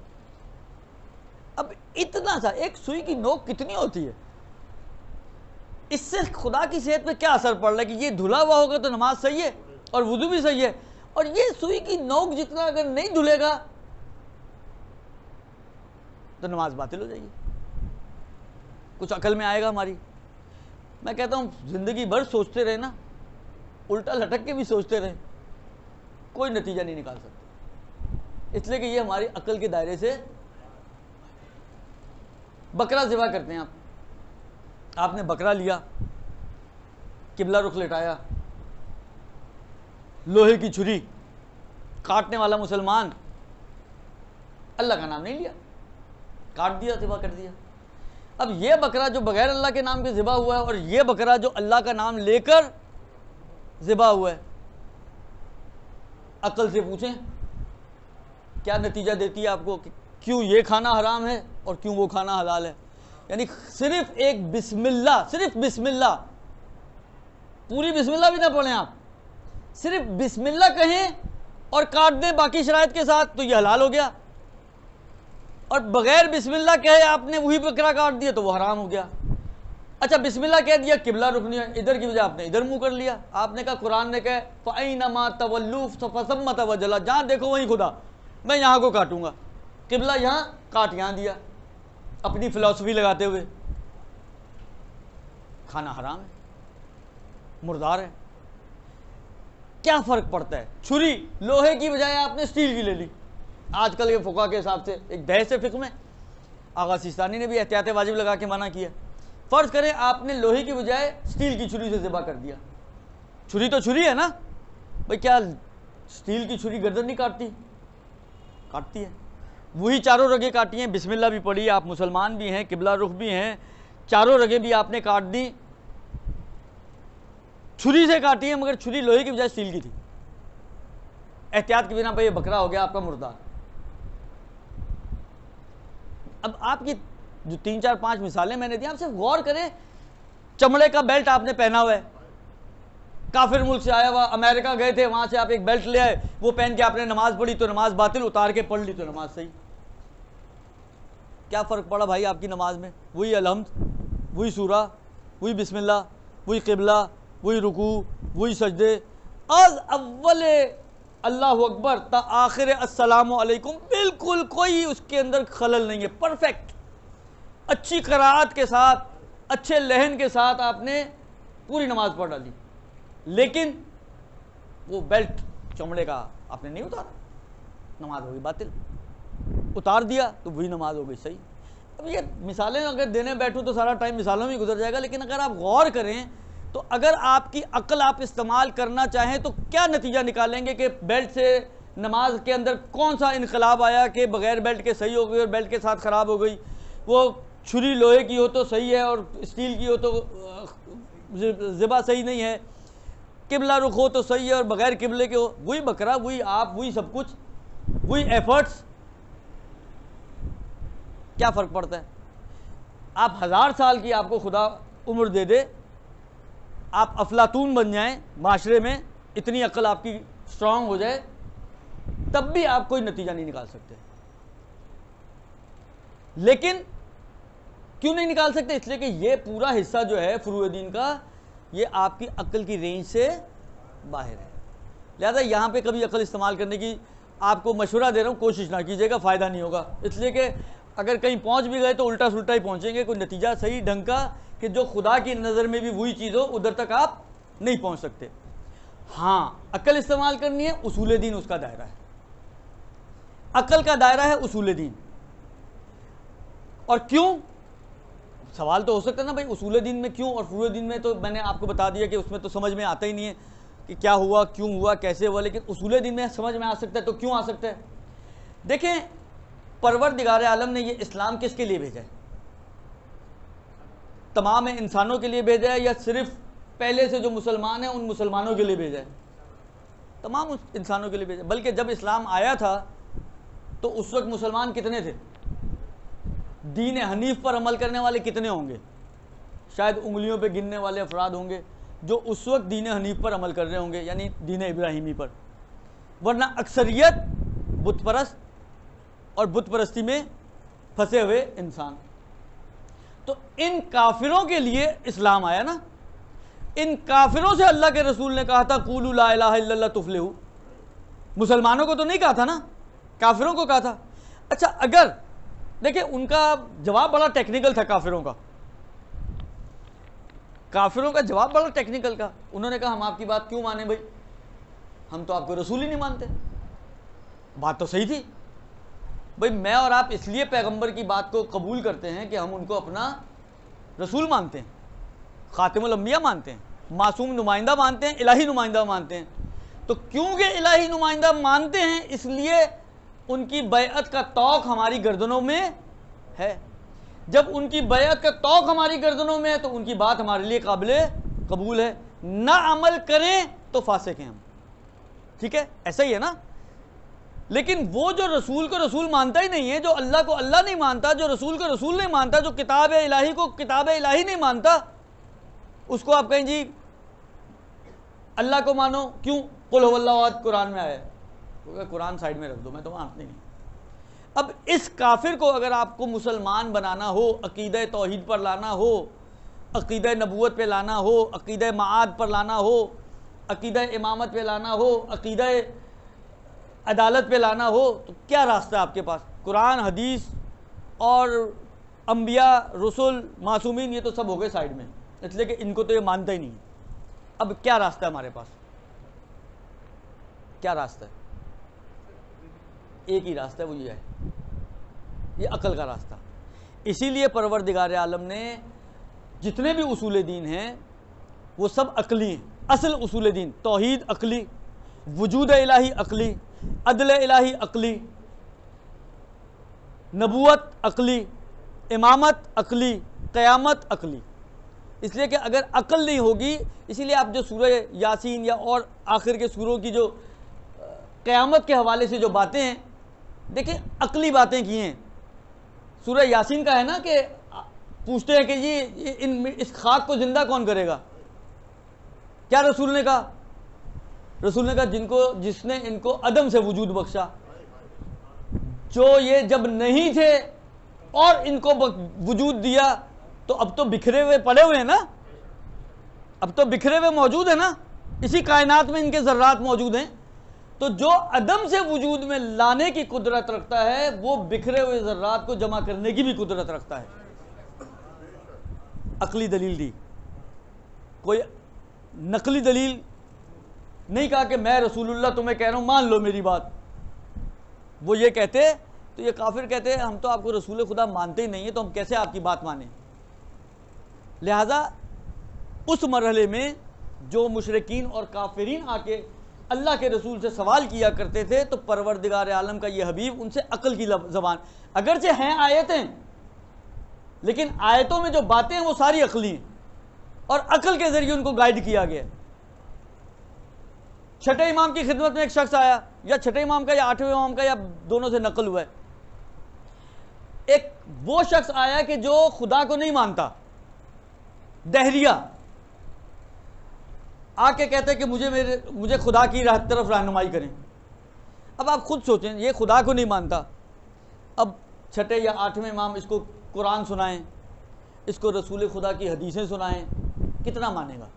اب اتنا سا ایک سوئی کی نوک کتنی ہوتی ہے، اس سے خدا کی صحت پہ کیا اثر پڑ رہا ہے کہ یہ دھلا ہوا ہوگا تو نماز صحیح ہے اور وضو بھی صحیح ہے، اور یہ سوئی کی نوک جتنا اگر نہیں دھلے گا تو نماز باطل ہو جائے گی. کچھ عقل میں آئے گا ہماری؟ میں کہتا ہوں زندگی بھر سوچتے رہے نا، الٹا لٹک کے بھی سوچتے رہے، کوئی نتیجہ نہیں نکال سکتے، اس لیے کہ یہ ہماری عقل کے دائرے سے. بکرا ذبح کرتے ہیں آپ آپ نے بکرا لیا، قبلہ رخ لٹایا، لوہے کی چھری، کاٹنے والا مسلمان، اللہ کا نام نہیں لیا، کاٹ دیا، ذبح کر دیا. اب یہ بکرا جو بغیر اللہ کے نام کے ذبح ہوا ہے اور یہ بکرا جو اللہ کا نام لے کر ذبح ہوا ہے، عقل سے پوچھیں کیا نتیجہ دیتی ہے آپ کو کہ کیوں یہ کھانا حرام ہے اور کیوں وہ کھانا حلال ہے. یعنی صرف ایک بسم اللہ، صرف بسم اللہ، پوری بسم اللہ بھی نہ پڑھیں آپ، صرف بسم اللہ کہیں اور کاٹ دیں باقی شرائط کے ساتھ تو یہ حلال ہو گیا، اور بغیر بسم اللہ کہے آپ نے وہی بکرا کاٹ دیا تو وہ حرام ہو گیا. اچھا بسم اللہ کہہ دیا، قبلہ رکنی ادھر کی وجہ آپ نے ادھر منہ کر لیا. آپ نے کہا قرآن نے کہا فَأَيْنَمَا تَوَلُّوا فَثَمَّ وَجْهُ اللَّهِ، جہاں دیکھو وہیں خدا، میں یہاں کو کاٹوں گا، قبلہ یہاں کاٹ یہاں دیا، اپنی فلسفی لگاتے ہوئے. کھانا حرام ہے، مردار ہے. کیا فرق پڑتا ہے؟ چھری لوہے کی بجائے آپ نے سٹیل کی لے لی. آج کل کے فقہ کے حساب سے ایک بحث ہے فقہ میں، آغا سیستانی نے بھی احتیاط واجب لگا کے منع کیا. فرض کریں آپ نے لوہے کی بجائے سٹیل کی چھری سے ذبح کر دیا. چھری تو چھری ہے نا بھئی، کیا سٹیل کی چھری گردن نہیں کاٹتی؟ کاٹتی ہے. وہی چاروں رگیں کاٹی ہیں، بسم اللہ بھی پڑھی، آپ مسلمان بھی ہیں، قبلہ رخ بھی ہیں، چاروں رگیں بھی آپ نے کاٹ دی، چھری سے کاٹی ہیں، مگر چھری لوہے کی بجائے سٹیل کی تھی. احتیاط کی بنا پہ یہ بکرا ہو گیا آپ کا مردار. اب آپ کی جو تین چار پانچ مثالیں میں نے دی، آپ صرف غور کریں. چمڑے کا بیلٹ آپ نے پہنا ہوا ہے، کافر ملک سے آیا ہوا، امریکہ گئے تھے، وہاں سے آپ ایک بیلٹ لے آئے، وہ پہن کے آپ نے نماز پڑھی تو نماز باطل، اتار کے پڑھ لی تو نماز صحیح. کیا فرق پڑا بھائی آپ کی نماز میں؟ وہی الحمد، وہی سورہ، وہی بسم اللہ، وہی قبلہ، وہی رکوع، وہی سجدے، از اول اللہ اکبر تا آخر السلام علیکم، بالکل کوئی اس کے اندر خلل نہیں ہے، پرفیکٹ. اچھی قرائت کے ساتھ، اچھے لہن کے ساتھ آپ نے پوری نماز پڑھ ڈالی، لیکن وہ بیلٹ چمڑے کا آپ نے نہیں اتارا، نماز ہو گئی باطل. اتار دیا تو وہی نماز ہو گئی صحیح. اب یہ مثالیں اگر دینے بیٹھوں تو سارا ٹائم مثالوں میں گزر جائے گا، لیکن اگر آپ غور کریں تو اگر آپ کی عقل آپ استعمال کرنا چاہیں تو کیا نتیجہ نکالیں گے کہ بیلٹ سے نماز کے اندر کون سا انقلاب آیا کہ بغیر بیلٹ کے صحیح ہو گئی اور بیلٹ کے ساتھ خراب ہو گئی. وہ چھری لوہے کی ہو تو صحیح ہے اور اسٹیل کی ہو تو ذبح صحیح نہیں ہے، قبلہ رخ ہو تو صحیح ہے اور بغیر قبلے کے ہو. وہی بکرا، وہی آپ، وہی سب کچھ، وہی ایفرٹس. کیا فرق پڑتا ہے؟ آپ ہزار سال کی آپ کو خدا عمر دے دے، آپ افلاطون بن جائیں معاشرے میں، اتنی عقل آپ کی اسٹرانگ ہو جائے، تب بھی آپ کوئی نتیجہ نہیں نکال سکتے. لیکن کیوں نہیں نکال سکتے؟ اس لیے کہ یہ پورا حصہ جو ہے فروع دین کا، یہ آپ کی عقل کی رینج سے باہر ہے. لہذا یہاں پہ کبھی عقل استعمال کرنے کی آپ کو مشورہ دے رہا ہوں، کوشش نہ کیجیے گا، فائدہ نہیں ہوگا. اس لیے کہ اگر کہیں پہنچ بھی گئے تو الٹا سلٹا ہی پہنچیں گے، کوئی نتیجہ صحیح ڈھنگ کا کہ جو خدا کی نظر میں بھی وہی چیز ہو، ادھر تک آپ نہیں پہنچ سکتے. ہاں عقل استعمال کرنی ہے، اصول دین اس کا دائرہ ہے، عقل کا دائرہ ہے اصول دین. اور کیوں؟ سوال تو ہو سکتا ہے نا بھائی اصول دین میں کیوں اور فروع دین میں، تو میں نے آپ کو بتا دیا کہ اس میں تو سمجھ میں آتا ہی نہیں ہے کہ کیا ہوا، کیوں ہوا، کیسے ہوا. لیکن اصول دین میں سمجھ میں آ سکتا ہے. تو کیوں آ سکتا ہے؟ دیکھیں پروردگار عالم نے یہ اسلام کس کے لیے بھیجا ہے؟ تمام انسانوں کے لیے بھیجا ہے یا صرف پہلے سے جو مسلمان ہیں ان مسلمانوں کے لیے بھیجا ہے؟ تمام انسانوں کے لیے بھیجا. بلکہ جب اسلام آیا تھا تو اس وقت مسلمان کتنے تھے؟ دین حنیف پر عمل کرنے والے کتنے ہوں گے؟ شاید انگلیوں پہ گننے والے افراد ہوں گے جو اس وقت دین حنیف پر عمل کر رہے ہوں گے، یعنی دین ابراہیمی پر. ورنہ اکثریت بت پرست اور بت پرستی میں پھنسے ہوئے انسان. تو ان کافروں کے لیے اسلام آیا نا. ان کافروں سے اللہ کے رسول نے کہا تھا قولوا لا الہ الا اللہ تفلحوا. مسلمانوں کو تو نہیں کہا تھا نا، کافروں کو کہا تھا. اچھا اگر دیکھیں ان کا جواب بڑا ٹیکنیکل تھا کافروں کا کافروں کا جواب بڑا ٹیکنیکل کا انہوں نے کہا ہم آپ کی بات کیوں مانیں بھائی, ہم تو آپ کو رسول ہی نہیں مانتے. بات تو صحیح تھی بھائی, میں اور آپ اس لیے پیغمبر کی بات کو قبول کرتے ہیں کہ ہم ان کو اپنا رسول مانتے ہیں, خاتم الانبیاء مانتے ہیں, معصوم نمائندہ مانتے ہیں, الہی نمائندہ مانتے ہیں. تو کیونکہ الہی نمائندہ مانتے ہیں اس لیے ان کی بیعت کا توق ہماری گردنوں میں ہے. جب ان کی بیعت کا توق ہماری گردنوں میں ہے تو ان کی بات ہمارے لیے قابل قبول ہے. نہ عمل کریں تو فاسق ہیں ہم, ٹھیک ہے, ایسا ہی ہے نا. لیکن وہ جو رسول کو رسول مانتا ہی نہیں ہے, جو اللہ کو اللہ نہیں مانتا, جو رسول کو رسول نہیں مانتا, جو کتاب الہی کو کتاب الہی نہیں مانتا, اس کو آپ کہیں جی اللہ کو مانو, کیوں؟ قل هو اللہ احد قرآن میں آیا ہے. قرآن سائڈ میں رکھ دو, میں تو مانتے نہیں. اب اس کافر کو اگر آپ کو مسلمان بنانا ہو, عقیدہ توحید پر لانا ہو, عقیدہ نبوت پہ لانا ہو, عقیدہ معاد پر لانا ہو, عقیدہ امامت پہ لانا ہو, عقیدہ عدالت پہ لانا ہو, تو کیا راستہ ہے آپ کے پاس؟ قرآن, حدیث اور انبیاء, رسول, معصومین, یہ تو سب ہو گئے سائڈ میں, اس لیے کہ ان کو تو یہ مانتا ہی نہیں ہے. اب کیا راستہ ہے ہمارے پاس؟ کیا راستہ ہے؟ ایک ہی راستہ ہے, وہ یہ ہے, یہ عقل کا راستہ. اسی لیے پروردگار عالم نے جتنے بھی اصول دین ہیں وہ سب عقلی ہیں. اصل اصول دین توحید عقلی, وجود الہی عقلی, عدل الہی عقلی, نبوت عقلی, امامت عقلی, قیامت عقلی. اس لیے کہ اگر عقل نہیں ہوگی, اسی لیے آپ جو سورہ یاسین یا اور آخر کے سوروں کی جو قیامت کے حوالے سے جو باتیں ہیں, دیکھیں عقلی باتیں کی ہیں. سورہ یاسین کا ہے نا کہ پوچھتے ہیں کہ جی ان اس خاک کو زندہ کون کرے گا؟ کیا رسول نے کہا؟ رسول نے کہا جن کو جس نے ان کو عدم سے وجود بخشا, جو یہ جب نہیں تھے اور ان کو وجود دیا, تو اب تو بکھرے ہوئے پڑے ہوئے ہیں نا, اب تو بکھرے ہوئے موجود ہیں نا, اسی کائنات میں ان کے ذرات موجود ہیں. تو جو عدم سے وجود میں لانے کی قدرت رکھتا ہے وہ بکھرے ہوئے ذرات کو جمع کرنے کی بھی قدرت رکھتا ہے. عقلی دلیل دی, کوئی نقلی دلیل نہیں کہا کہ میں رسول اللہ تمہیں کہہ رہا ہوں مان لو میری بات. وہ یہ کہتے تو یہ کافر کہتے ہم تو آپ کو رسول خدا مانتے ہی نہیں ہیں, تو ہم کیسے آپ کی بات مانیں. لہذا اس مرحلے میں جو مشرکین اور کافرین آ کے اللہ کے رسول سے سوال کیا کرتے تھے, تو پروردگار عالم کا یہ حبیب ان سے عقل کی زبان, اگرچہ ہیں آیتیں لیکن آیتوں میں جو باتیں ہیں وہ ساری عقلی ہیں, اور عقل کے ذریعے ان کو گائیڈ کیا گیا. چھٹے امام کی خدمت میں ایک شخص آیا, یا چھٹے امام کا یا آٹھویں امام کا یا دونوں سے نقل ہوا ہے. ایک وہ شخص آیا کہ جو خدا کو نہیں مانتا, دہریہ, آ کے کہتے ہیں کہ مجھے میرے مجھے خدا کی راہ طرف رہنمائی کریں. اب آپ خود سوچیں, یہ خدا کو نہیں مانتا, اب چھٹے یا آٹھویں امام اس کو قرآن سنائیں, اس کو رسول خدا کی حدیثیں سنائیں, کتنا مانے گا؟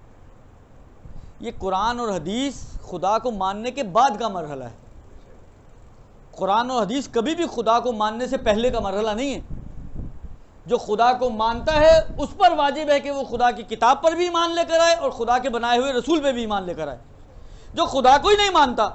یہ قرآن اور حدیث خدا کو ماننے کے بعد کا مرحلہ ہے. قرآن اور حدیث کبھی بھی خدا کو ماننے سے پہلے کا مرحلہ نہیں ہے. جو خدا کو مانتا ہے اس پر واجب ہے کہ وہ خدا کی کتاب پر بھی ایمان لے کر آئے اور خدا کے بنائے ہوئے رسول پہ بھی ایمان لے کر آئے. جو خدا کو ہی نہیں مانتا,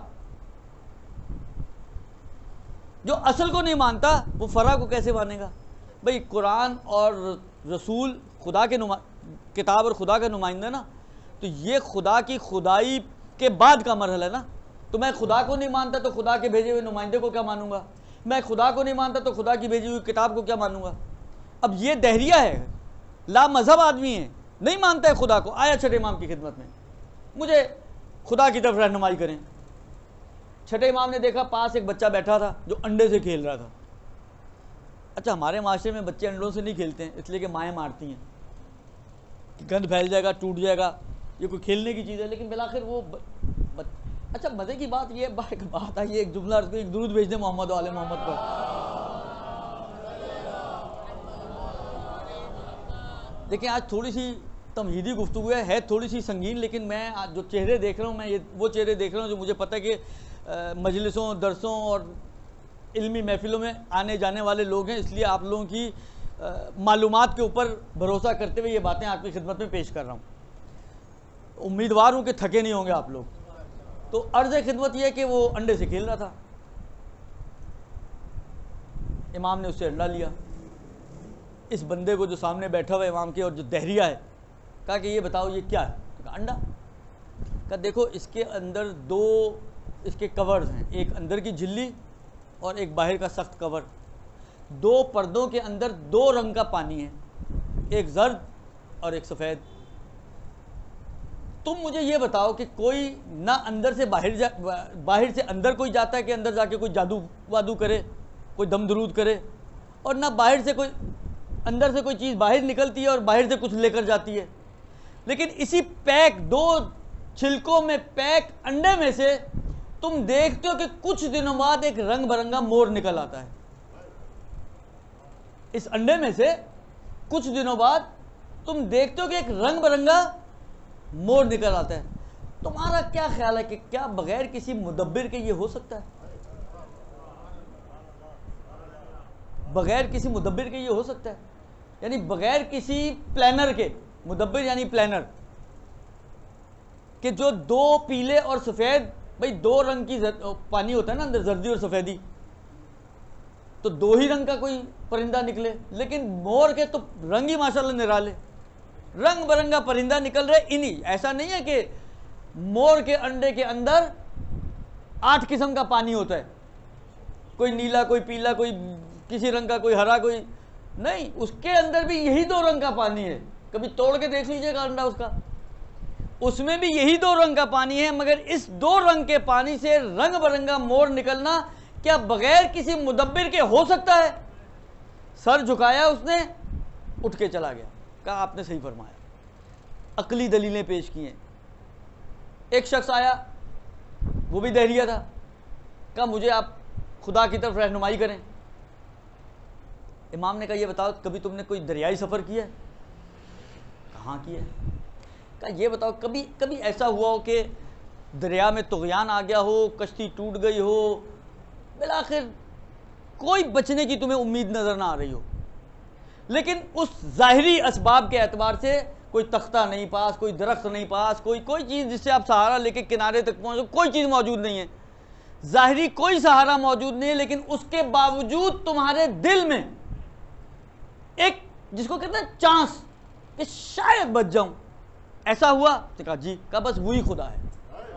جو اصل کو نہیں مانتا, وہ فرع کو کیسے مانے گا؟ بھئی قرآن اور رسول خدا کے نما... کتاب اور خدا کا نمائندہ نا, تو یہ خدا کی خدائی کے بعد کا مرحلہ ہے نا. تو میں خدا کو نہیں مانتا تو خدا کے بھیجے ہوئے نمائندے کو کیا مانوں گا؟ میں خدا کو نہیں مانتا تو خدا کی بھیجی ہوئی کتاب کو کیا مانوں گا؟ اب یہ دہریہ ہے, لا مذہب آدمی ہے, نہیں مانتا ہے خدا کو, آیا چھٹے امام کی خدمت میں, مجھے خدا کی طرف رہنمائی کریں. چھٹے امام نے دیکھا پاس ایک بچہ بیٹھا تھا جو انڈے سے کھیل رہا تھا. اچھا ہمارے معاشرے میں بچے انڈوں سے نہیں کھیلتے ہیں, اس لیے کہ مائیں مارتی ہیں کہ گند پھیل جائے گا, ٹوٹ جائے گا, یہ کوئی کھیلنے کی چیز ہے. لیکن بالآخر وہ ب... اچھا مزے کی بات یہ ایک بات آئی, ایک جملہ ایک درود بھیج دیں محمد و آل محمد پر. دیکھیں آج تھوڑی سی تمہیدی گفتگو ہے, ہے تھوڑی سی سنگین, لیکن میں جو چہرے دیکھ رہا ہوں, میں یہ وہ چہرے دیکھ رہا ہوں جو مجھے پتہ ہے کہ مجلسوں, درسوں اور علمی محفلوں میں آنے جانے والے لوگ ہیں، اس لیے آپ لوگوں کی معلومات کے اوپر بھروسہ کرتے ہوئے یہ باتیں آپ کی خدمت میں پیش کر رہا ہوں۔ امیدوار ہوں کہ تھکے نہیں ہوں گے آپ لوگ۔ تو عرض خدمت یہ ہے کہ وہ انڈے سے کھیل رہا تھا، امام نے اس سے انڈا لیا، اس بندے کو جو سامنے بیٹھا ہوا ہے امام کے اور جو دہریہ ہے، کہا کہ یہ بتاؤ یہ کیا ہے؟ کہا انڈا۔ کہا دیکھو اس کے اندر دو اس کے کورز ہیں، ایک اندر کی جھلی اور ایک باہر کا سخت کور، دو پردوں کے اندر دو رنگ کا پانی ہے، ایک زرد اور ایک سفید۔ تم مجھے یہ بتاؤ کہ کوئی نہ اندر سے باہر جا باہر سے اندر کوئی جاتا ہے کہ اندر جا کے کوئی جادو وادو کرے، کوئی دم درود کرے، اور نہ باہر سے کوئی اندر سے کوئی چیز باہر نکلتی ہے اور باہر سے کچھ لے کر جاتی ہے، لیکن اسی پیک دو چھلکوں میں پیک انڈے میں سے تم دیکھتے ہو کہ کچھ دنوں بعد ایک رنگ برنگا مور نکل آتا ہے۔ اس انڈے میں سے کچھ دنوں بعد تم دیکھتے ہو کہ ایک رنگ برنگا مور نکل آتا ہے۔ تمہارا کیا خیال ہے کہ کیا بغیر کسی مدبر کے یہ ہو سکتا ہے؟ بغیر کسی مدبر کے یہ ہو سکتا ہے؟ یعنی بغیر کسی پلانر کے، مدبر یعنی پلانر، کہ جو دو پیلے اور سفید، بھئی دو رنگ کی پانی ہوتا ہے نا اندر، زردی اور سفیدی، تو دو ہی رنگ کا کوئی پرندہ نکلے، لیکن مور کے تو رنگ ہی ماشاءاللہ نرالے، رنگ برنگا پرندہ نکل رہے انہی۔ ایسا نہیں ہے کہ مور کے انڈے کے اندر آٹھ قسم کا پانی ہوتا ہے، کوئی نیلا، کوئی پیلا، کوئی کسی رنگ کا، کوئی ہرا، کوئی نہیں، اس کے اندر بھی یہی دو رنگ کا پانی ہے۔ کبھی توڑ کے دیکھ لیجئے گا انڈا اس کا، اس میں بھی یہی دو رنگ کا پانی ہے، مگر اس دو رنگ کے پانی سے رنگ برنگا مور نکلنا کیا بغیر کسی مدبر کے ہو سکتا ہے؟ سر جھکایا اس نے، اٹھ کے چلا گیا، کہا آپ نے صحیح فرمایا، عقلی دلیلیں پیش کی ہیں۔ ایک شخص آیا، وہ بھی دہریہ تھا، کہا مجھے آپ خدا کی طرف رہنمائی کریں۔ امام نے کہا یہ بتاؤ کبھی تم نے کوئی دریائی سفر کیا ہے؟ کہاں کیا ہے؟ کہا یہ بتاؤ کبھی کبھی ایسا ہوا ہو کہ دریا میں طغیان آ گیا ہو، کشتی ٹوٹ گئی ہو، بالآخر کوئی بچنے کی تمہیں امید نظر نہ آ رہی ہو، لیکن اس ظاہری اسباب کے اعتبار سے کوئی تختہ نہیں پاس، کوئی درخت نہیں پاس، کوئی کوئی چیز جس سے آپ سہارا لے کے کنارے تک پہنچو، کوئی چیز موجود نہیں ہے، ظاہری کوئی سہارا موجود نہیں ہے، لیکن اس کے باوجود تمہارے دل میں ایک جس کو کہتے ہیں چانس کہ شاید بچ جاؤں، ایسا ہوا؟ تو کہا جی۔ کہا بس وہی خدا ہے،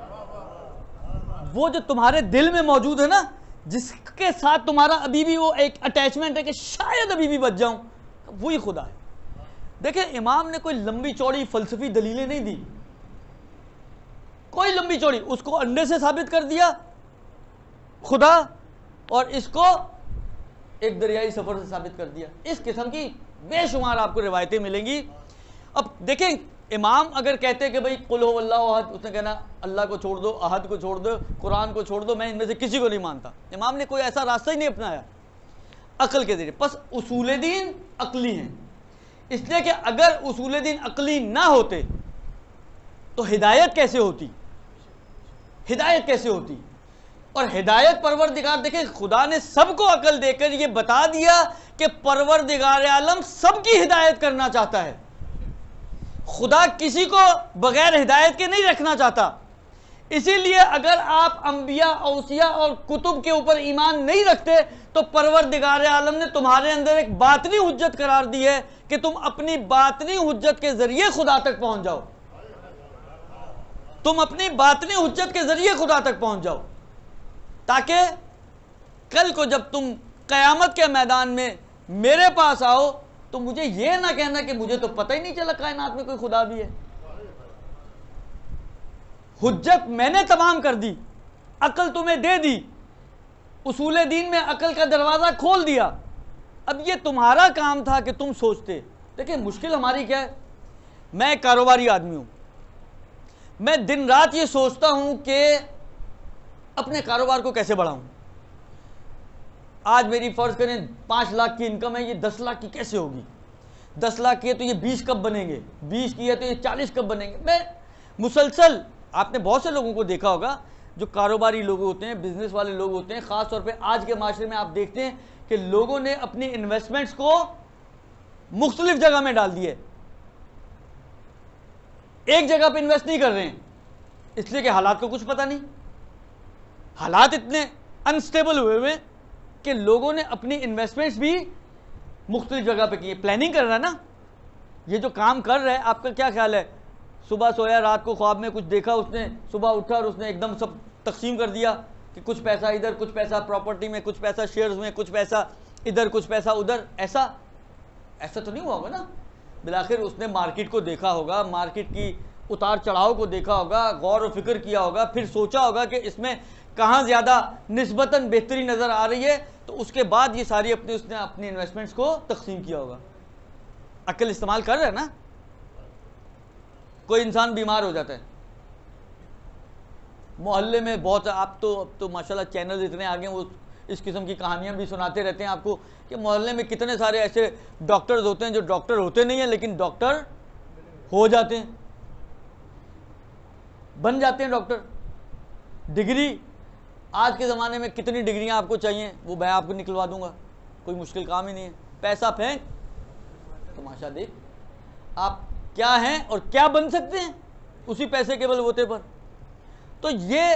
وہ جو تمہارے دل میں موجود ہے نا، جس کے ساتھ تمہارا ابھی بھی وہ ایک اٹیچمنٹ ہے کہ شاید ابھی بھی بچ جاؤں، وہی خدا ہے۔ دیکھیں امام نے کوئی لمبی چوڑی فلسفی دلیلیں نہیں دی، کوئی لمبی چوڑی، اس کو انڈے سے ثابت کر دیا خدا، اور اس کو ایک دریائی سفر سے ثابت کر دیا۔ اس قسم کی بے شمار آپ کو روایتیں ملیں گی۔ اب دیکھیں امام اگر کہتے کہ بھئی قل ہو اللہ احد، اس نے کہنا اللہ کو چھوڑ دو، احد کو چھوڑ دو، قرآن کو چھوڑ دو، میں ان میں سے کسی کو نہیں مانتا۔ امام نے کوئی ایسا راستہ ہی نہیں اپنایا عقل کے ذریعے۔ پس اصول دین عقلی ہیں، اس لیے کہ اگر اصول دین عقلی نہ ہوتے تو ہدایت کیسے ہوتی؟ ہدایت کیسے ہوتی؟ اور ہدایت پروردگار، دیکھیں خدا نے سب کو عقل دے کر یہ بتا دیا کہ پروردگار عالم سب کی ہدایت کرنا چاہتا ہے، خدا کسی کو بغیر ہدایت کے نہیں رکھنا چاہتا۔ اسی لیے اگر آپ انبیاء، اوصیاء اور کتب کے اوپر ایمان نہیں رکھتے تو پروردگار عالم نے تمہارے اندر ایک باطنی حجت قرار دی ہے کہ تم اپنی باطنی حجت کے ذریعے خدا تک پہنچ جاؤ، تم اپنی باطنی حجت کے ذریعے خدا تک پہنچ جاؤ، تاکہ کل کو جب تم قیامت کے میدان میں میرے پاس آؤ تو مجھے یہ نہ کہنا کہ مجھے تو پتہ ہی نہیں چلا کائنات میں کوئی خدا بھی ہے۔ حجت میں نے تمام کر دی، عقل تمہیں دے دی، اصول دین میں عقل کا دروازہ کھول دیا، اب یہ تمہارا کام تھا کہ تم سوچتے۔ دیکھیں مشکل ہماری کیا ہے، میں ایک کاروباری آدمی ہوں، میں دن رات یہ سوچتا ہوں کہ اپنے کاروبار کو کیسے بڑھاؤں۔ آج میری فرض کریں پانچ لاکھ کی انکم ہے، یہ دس لاکھ کی کیسے ہوگی؟ دس لاکھ کی ہے تو یہ بیس کب بنیں گے؟ بیس کی ہے تو یہ چالیس کب بنیں گے؟ میں مسلسل، آپ نے بہت سے لوگوں کو دیکھا ہوگا، جو کاروباری لوگ ہوتے ہیں, بزنس والے لوگ ہوتے ہیں, خاص طور پہ آج کے معاشرے میں آپ دیکھتے ہیں کہ لوگوں نے اپنی انویسٹمنٹس کو مختلف جگہ میں ڈال دیے, ایک جگہ پہ انویسٹ نہیں کر رہے ہیں, اس لیے کہ حالات کو کچھ پتہ نہیں. حالات اتنے انسٹیبل ہوئے ہوئے کہ لوگوں نے اپنی انویسٹمنٹس بھی مختلف جگہ پہ کی. پلاننگ کر رہا ہے نا, یہ جو کام کر رہا ہے, آپ کا کیا خیال ہے؟ صبح سویا, رات کو خواب میں کچھ دیکھا اس نے, صبح اٹھا اور اس نے ایک دم سب تقسیم کر دیا کہ کچھ پیسہ ادھر, کچھ پیسہ پراپرٹی میں, کچھ پیسہ شیئرز میں, کچھ پیسہ ادھر, کچھ پیسہ ادھر. ایسا ایسا تو نہیں ہوا ہوگا نا. بالآخر اس نے مارکیٹ کو دیکھا ہوگا, مارکیٹ کی اتار چڑھاؤ کو دیکھا ہوگا, غور و فکر کیا ہوگا, پھر سوچا ہوگا کہ اس میں کہاں زیادہ نسبتاً بہتری نظر آ رہی ہے, تو اس کے بعد یہ ساری اپنی اس نے اپنی انویسٹمنٹس کو تقسیم کیا ہوگا. عقل استعمال کر رہا ہے نا. کوئی انسان بیمار ہو جاتا ہے, محلے میں بہت, آپ تو اب تو ماشاءاللہ چینل اتنے آگے ہیں, وہ اس قسم کی کہانیاں بھی سناتے رہتے ہیں آپ کو کہ محلے میں کتنے سارے ایسے ڈاکٹرز ہوتے ہیں جو ڈاکٹر ہوتے نہیں ہیں لیکن ڈاکٹر ہو جاتے ہیں, بن جاتے ہیں ڈاکٹر. ڈگری آج کے زمانے میں کتنی ڈگریاں آپ کو چاہیے وہ میں آپ کو نکلوا دوں گا, کوئی مشکل کام ہی نہیں ہے. پیسہ پھینک, تماشا دیکھ آپ کیا ہیں اور کیا بن سکتے ہیں اسی پیسے کے بل بوتے پر. تو یہ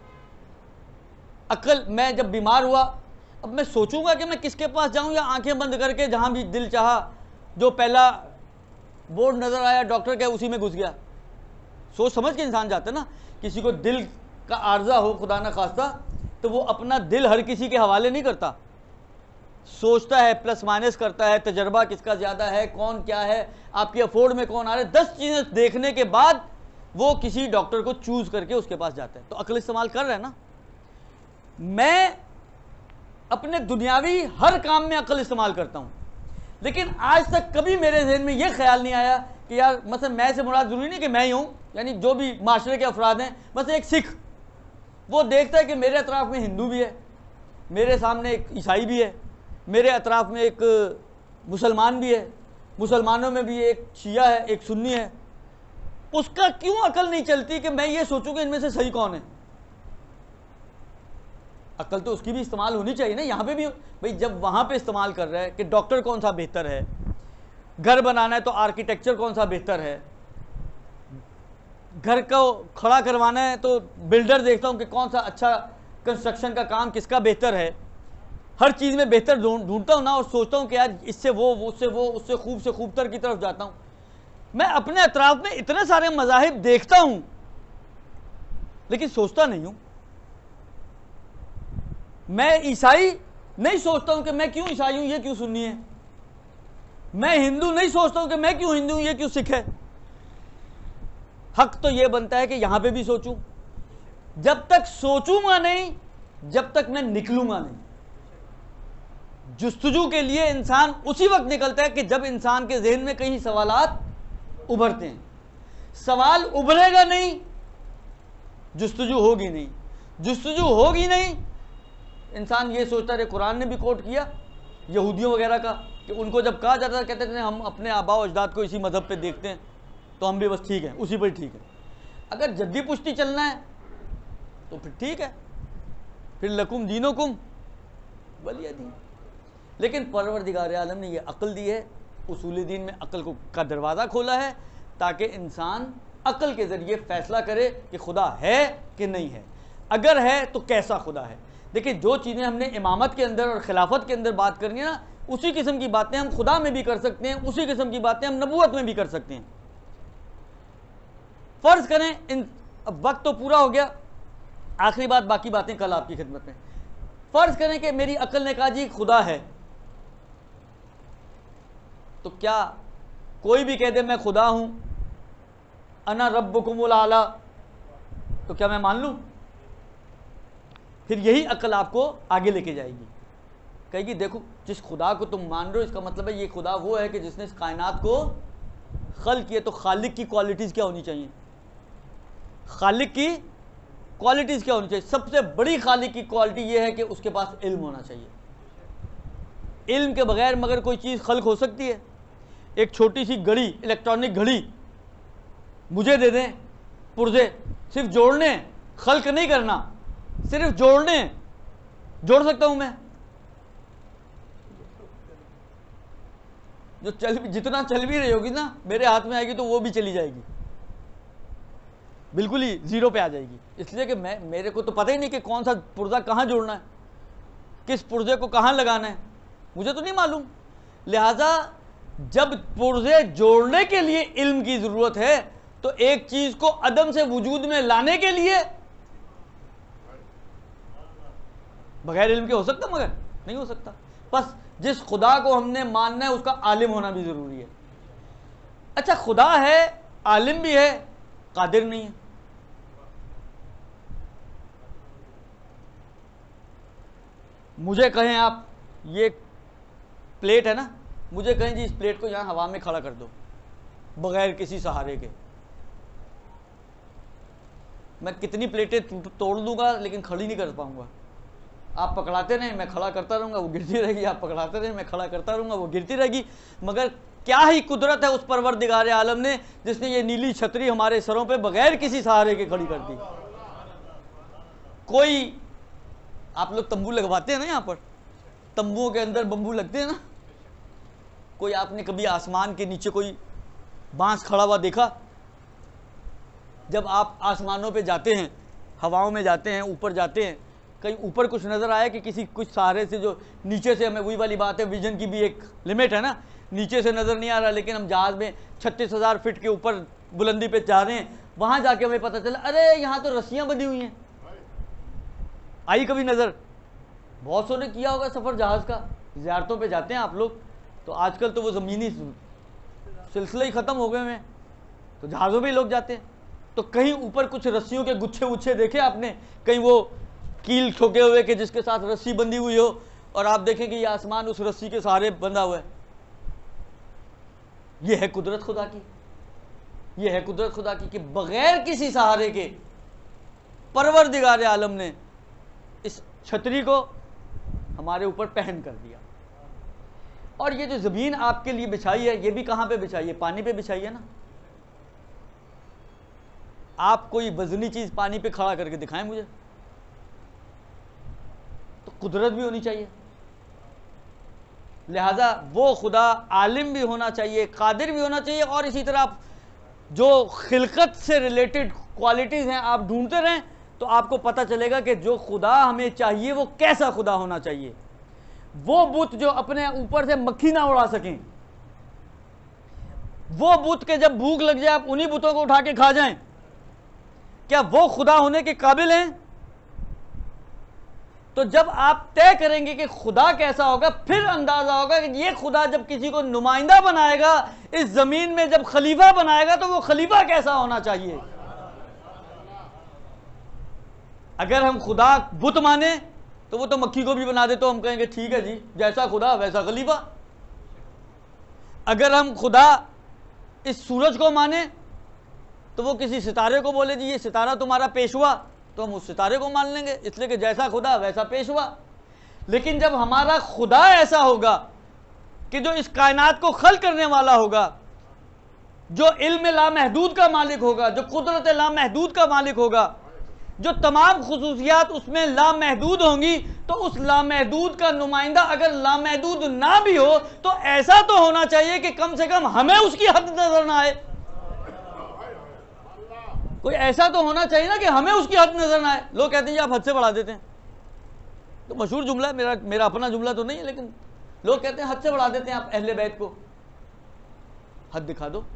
عقل, میں جب بیمار ہوا اب میں سوچوں گا کہ میں کس کے پاس جاؤں, یا آنکھیں بند کر کے جہاں بھی دل چاہا, جو پہلا بورڈ نظر آیا ڈاکٹر کا اسی میں گھس گیا. سوچ سمجھ کے انسان جاتا ہے نا. کسی کو دل کا عارضہ ہو خدا نہ خواستہ, تو وہ اپنا دل ہر کسی کے حوالے نہیں کرتا, سوچتا ہے, پلس مائنس کرتا ہے, تجربہ کس کا زیادہ ہے, کون کیا ہے, آپ کی افورڈ میں کون آ رہے, دس چیزیں دیکھنے کے بعد وہ کسی ڈاکٹر کو چوز کر کے اس کے پاس جاتا ہے. تو عقل استعمال کر رہا ہے نا. میں اپنے دنیاوی ہر کام میں عقل استعمال کرتا ہوں, لیکن آج تک کبھی میرے ذہن میں یہ خیال نہیں آیا کہ یار مثلا میں سے مراد ضروری نہیں کہ میں ہی ہوں, یعنی جو بھی معاشرے کے افراد ہیں, مثلا ایک سکھ وہ دیکھتا ہے کہ میرے اطراف میں ہندو بھی ہے, میرے سامنے ایک عیسائی بھی ہے, میرے اطراف میں ایک مسلمان بھی ہے, مسلمانوں میں بھی ایک شیعہ ہے, ایک سنی ہے. اس کا کیوں عقل نہیں چلتی کہ میں یہ سوچوں کہ ان میں سے صحیح کون ہے؟ عقل تو اس کی بھی استعمال ہونی چاہیے نا. یہاں پہ بھی بھئی جب وہاں پہ استعمال کر رہا ہے کہ ڈاکٹر کون سا بہتر ہے, گھر بنانا ہے تو آرکیٹیکچر کون سا بہتر ہے, گھر کو کھڑا کروانا ہے تو بلڈر دیکھتا ہوں کہ کون سا اچھا کنسٹرکشن کا کام کس کا بہتر ہے, ہر چیز میں بہتر ڈھونڈتا ہوں نا, اور سوچتا ہوں کہ یار اس سے وہ, اس سے وہ, اس سے خوب سے خوب تر کی طرف جاتا ہوں. میں اپنے اطراف میں اتنے سارے مذاہب دیکھتا ہوں لیکن سوچتا نہیں ہوں. میں عیسائی نہیں سوچتا ہوں کہ میں کیوں عیسائی ہوں, یہ کیوں سنی ہے. میں ہندو نہیں سوچتا ہوں کہ میں کیوں ہندو ہوں, یہ کیوں سکھ ہے. حق تو یہ بنتا ہے کہ یہاں پہ بھی سوچوں. جب تک سوچوں گا نہیں, جب تک میں نکلوں گا نہیں. جستجو کے لیے انسان اسی وقت نکلتا ہے کہ جب انسان کے ذہن میں کہیں سوالات ابھرتے ہیں. سوال ابھرے گا نہیں, جستجو ہوگی نہیں. جستجو ہوگی نہیں, انسان یہ سوچتا رہے. قرآن نے بھی کوٹ کیا یہودیوں وغیرہ کا کہ ان کو جب کہا جاتا ہے کہتے تھے ہم اپنے آباء و اجداد کو اسی مذہب پہ دیکھتے ہیں تو ہم بھی بس ٹھیک ہیں, اسی پر ٹھیک ہے. اگر جدی پشتی چلنا ہے تو پھر ٹھیک ہے, پھر لکم دینکم ولی دین. لیکن پروردگار عالم نے یہ عقل دی ہے, اصول دین میں عقل کو کا دروازہ کھولا ہے تاکہ انسان عقل کے ذریعے فیصلہ کرے کہ خدا ہے کہ نہیں ہے, اگر ہے تو کیسا خدا ہے. دیکھیں جو چیزیں ہم نے امامت کے اندر اور خلافت کے اندر بات کرنی ہے نا, اسی قسم کی باتیں ہم خدا میں بھی کر سکتے ہیں, اسی قسم کی باتیں ہم نبوت میں بھی کر سکتے ہیں. فرض کریں ان اب وقت تو پورا ہو گیا, آخری بات, باقی باتیں کل آپ کی خدمت میں. فرض کریں کہ میری عقل نے کہا جی خدا ہے, تو کیا کوئی بھی کہہ دے میں خدا ہوں, انا ربکم الاعلی, تو کیا میں مان لوں؟ پھر یہی عقل آپ کو آگے لے کے جائے گی, کہے گی دیکھو جس خدا کو تم مان رہے ہو اس کا مطلب ہے یہ خدا وہ ہے کہ جس نے اس کائنات کو خلق کیا. تو خالق کی کوالٹیز کیا ہونی چاہیے؟ خالق کی کوالٹیز کیا ہونی چاہیے؟ سب سے بڑی خالق کی کوالٹی یہ ہے کہ اس کے پاس علم ہونا چاہیے. علم کے بغیر مگر کوئی چیز خلق ہو سکتی ہے؟ ایک چھوٹی سی گھڑی, الیکٹرانک گھڑی مجھے دے دیں پرزے, صرف جوڑنے, خلق نہیں کرنا, صرف جوڑنے ہیں. جوڑ سکتا ہوں میں؟ جو چل جتنا چل بھی رہی ہوگی نا میرے ہاتھ میں آئے گی تو وہ بھی چلی جائے گی, بالکل ہی زیرو پہ آ جائے گی. اس لیے کہ میں میرے کو تو پتہ ہی نہیں کہ کون سا پرزہ کہاں جوڑنا ہے, کس پرزے کو کہاں لگانا ہے, مجھے تو نہیں معلوم. لہذا جب پرزے جوڑنے کے لیے علم کی ضرورت ہے تو ایک چیز کو عدم سے وجود میں لانے کے لیے بغیر علم کے ہو سکتا؟ مگر نہیں ہو سکتا. بس جس خدا کو ہم نے ماننا ہے اس کا عالم ہونا بھی ضروری ہے. اچھا خدا ہے, عالم بھی ہے, قادر نہیں ہے. مجھے کہیں آپ یہ پلیٹ ہے نا, مجھے کہیں جی اس پلیٹ کو یہاں ہوا میں کھڑا کر دو بغیر کسی سہارے کے, میں کتنی پلیٹیں توڑ دوں گا لیکن کھڑی نہیں کر پاؤں گا. آپ پکڑاتے رہیں میں کھڑا کرتا رہوں گا وہ گرتی رہے گی, آپ پکڑاتے رہیں میں کھڑا کرتا رہوں گا وہ گرتی رہے گی. مگر کیا ہی قدرت ہے اس پروردگار عالم نے جس نے یہ نیلی چھتری ہمارے سروں پہ بغیر کسی سہارے کے کھڑی کر دی. کوئی آپ لوگ تمبو لگواتے ہیں نا, یہاں پر تمبوؤں کے اندر بمبو لگتے ہیں نا, کوئی آپ نے کبھی آسمان کے نیچے کوئی بانس کھڑا ہوا دیکھا؟ جب آپ آسمانوں پہ جاتے ہیں, ہواؤں میں جاتے ہیں, اوپر جاتے ہیں, کہیں اوپر کچھ نظر آیا کہ کسی کچھ سہارے سے, جو نیچے سے ہمیں وہی والی بات ہے, ویژن کی بھی ایک لمٹ ہے نا, نیچے سے نظر نہیں آ رہا لیکن ہم جہاز میں چھتیس ہزار فٹ کے اوپر بلندی پہ جا رہے ہیں, وہاں جا کے ہمیں پتہ چلا ارے یہاں تو رسیاں بندھی ہوئی ہیں. آئی کبھی نظر؟ بہت سو نے کیا ہوگا سفر جہاز کا, زیارتوں پہ جاتے ہیں آپ لوگ, تو آج کل تو وہ زمینی سلسلہ ہی ختم ہو گئے ہیں, تو جہازوں پہ ہی لوگ جاتے ہیں. تو کہیں اوپر کچھ رسیوں کے گچھے وچھے دیکھے آپ نے, کہیں وہ کیل ٹھوکے ہوئے کہ جس کے ساتھ رسی بندھی ہوئی ہو اور آپ دیکھیں کہ یہ آسمان اس رسی کے سہارے بندھا ہوا ہے. یہ ہے قدرت خدا کی, یہ ہے قدرت خدا کی کہ بغیر کسی سہارے کے پروردگار عالم نے اس چھتری کو ہمارے اوپر پہن کر دیا. اور یہ جو زمین آپ کے لیے بچھائی ہے, یہ بھی کہاں پہ بچھائی ہے؟ پانی پہ بچھائی ہے نا. آپ کوئی وزنی چیز پانی پہ کھڑا کر کے دکھائیں مجھے, تو قدرت بھی ہونی چاہیے. لہذا وہ خدا عالم بھی ہونا چاہیے, قادر بھی ہونا چاہیے, اور اسی طرح جو خلقت سے ریلیٹڈ کوالٹیز ہیں آپ ڈھونڈتے رہیں تو آپ کو پتہ چلے گا کہ جو خدا ہمیں چاہیے وہ کیسا خدا ہونا چاہیے. وہ بت جو اپنے اوپر سے مکھی نہ اڑا سکیں, وہ بت کے جب بھوک لگ جائے آپ انہی بتوں کو اٹھا کے کھا جائیں, کیا وہ خدا ہونے کے قابل ہیں؟ تو جب آپ طے کریں گے کہ خدا کیسا ہوگا, پھر اندازہ ہوگا کہ یہ خدا جب کسی کو نمائندہ بنائے گا اس زمین میں, جب خلیفہ بنائے گا تو وہ خلیفہ کیسا ہونا چاہیے. اگر ہم خدا بت مانے تو وہ تو مکھی کو بھی بنا دے تو ہم کہیں گے ٹھیک ہے جی, جیسا خدا ویسا خلیفہ. اگر ہم خدا اس سورج کو مانے تو وہ کسی ستارے کو بولے جی یہ ستارہ تمہارا پیشوا, تو ہم اس ستارے کو مان لیں گے, اس لیے کہ جیسا خدا ویسا پیشوا. لیکن جب ہمارا خدا ایسا ہوگا کہ جو اس کائنات کو خلق کرنے والا ہوگا, جو علم لامحدود کا مالک ہوگا, جو قدرت لامحدود کا مالک ہوگا, جو تمام خصوصیات اس میں لامحدود ہوں گی, تو اس لامحدود کا نمائندہ اگر لامحدود نہ بھی ہو تو ایسا تو ہونا چاہیے کہ کم سے کم ہمیں اس کی حد نظر نہ آئے. کوئی ایسا تو ہونا چاہیے نا کہ ہمیں اس کی حد نظر نہ آئے. لوگ کہتے ہیں جی آپ حد سے بڑھا دیتے ہیں, تو مشہور جملہ ہے, میرا میرا اپنا جملہ تو نہیں ہے, لیکن لوگ کہتے ہیں حد سے بڑھا دیتے ہیں آپ اہل بیت کو. حد دکھا دو,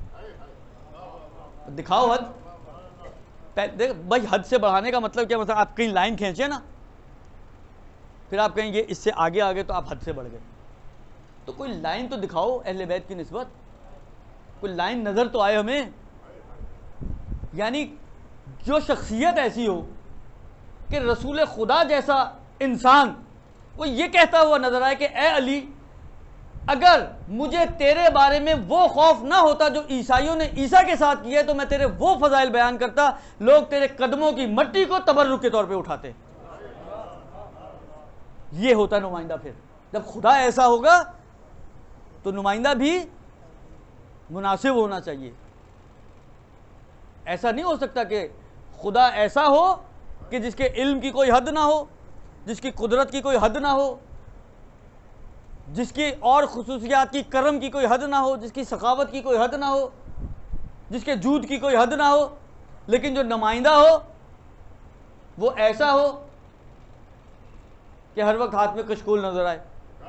دکھاؤ حد. دیکھ بھائی حد سے بڑھانے کا مطلب کیا؟ مطلب آپ کہیں لائن کھینچے نا, پھر آپ کہیں گے اس سے آگے آگے تو آپ حد سے بڑھ گئے. تو کوئی لائن تو دکھاؤ اہل بیت کی نسبت, کوئی لائن نظر تو آئے ہمیں. یعنی جو شخصیت ایسی ہو کہ رسول خدا جیسا انسان وہ یہ کہتا ہوا نظر آئے کہ اے علی, اگر مجھے تیرے بارے میں وہ خوف نہ ہوتا جو عیسائیوں نے عیسیٰ کے ساتھ کیا ہے تو میں تیرے وہ فضائل بیان کرتا, لوگ تیرے قدموں کی مٹی کو تبرک کے طور پہ اٹھاتے. یہ ہوتا نمائندہ. پھر جب خدا ایسا ہوگا تو نمائندہ بھی مناسب ہونا چاہیے. ایسا نہیں ہو سکتا کہ خدا ایسا ہو کہ جس کے علم کی کوئی حد نہ ہو، جس کی قدرت کی کوئی حد نہ ہو، جس کی اور خصوصیات کی کرم کی کوئی حد نہ ہو، جس کی سخاوت کی کوئی حد نہ ہو، جس کے جود کی کوئی حد نہ ہو، لیکن جو نمائندہ ہو وہ ایسا ہو کہ ہر وقت ہاتھ میں کشکول نظر آئے،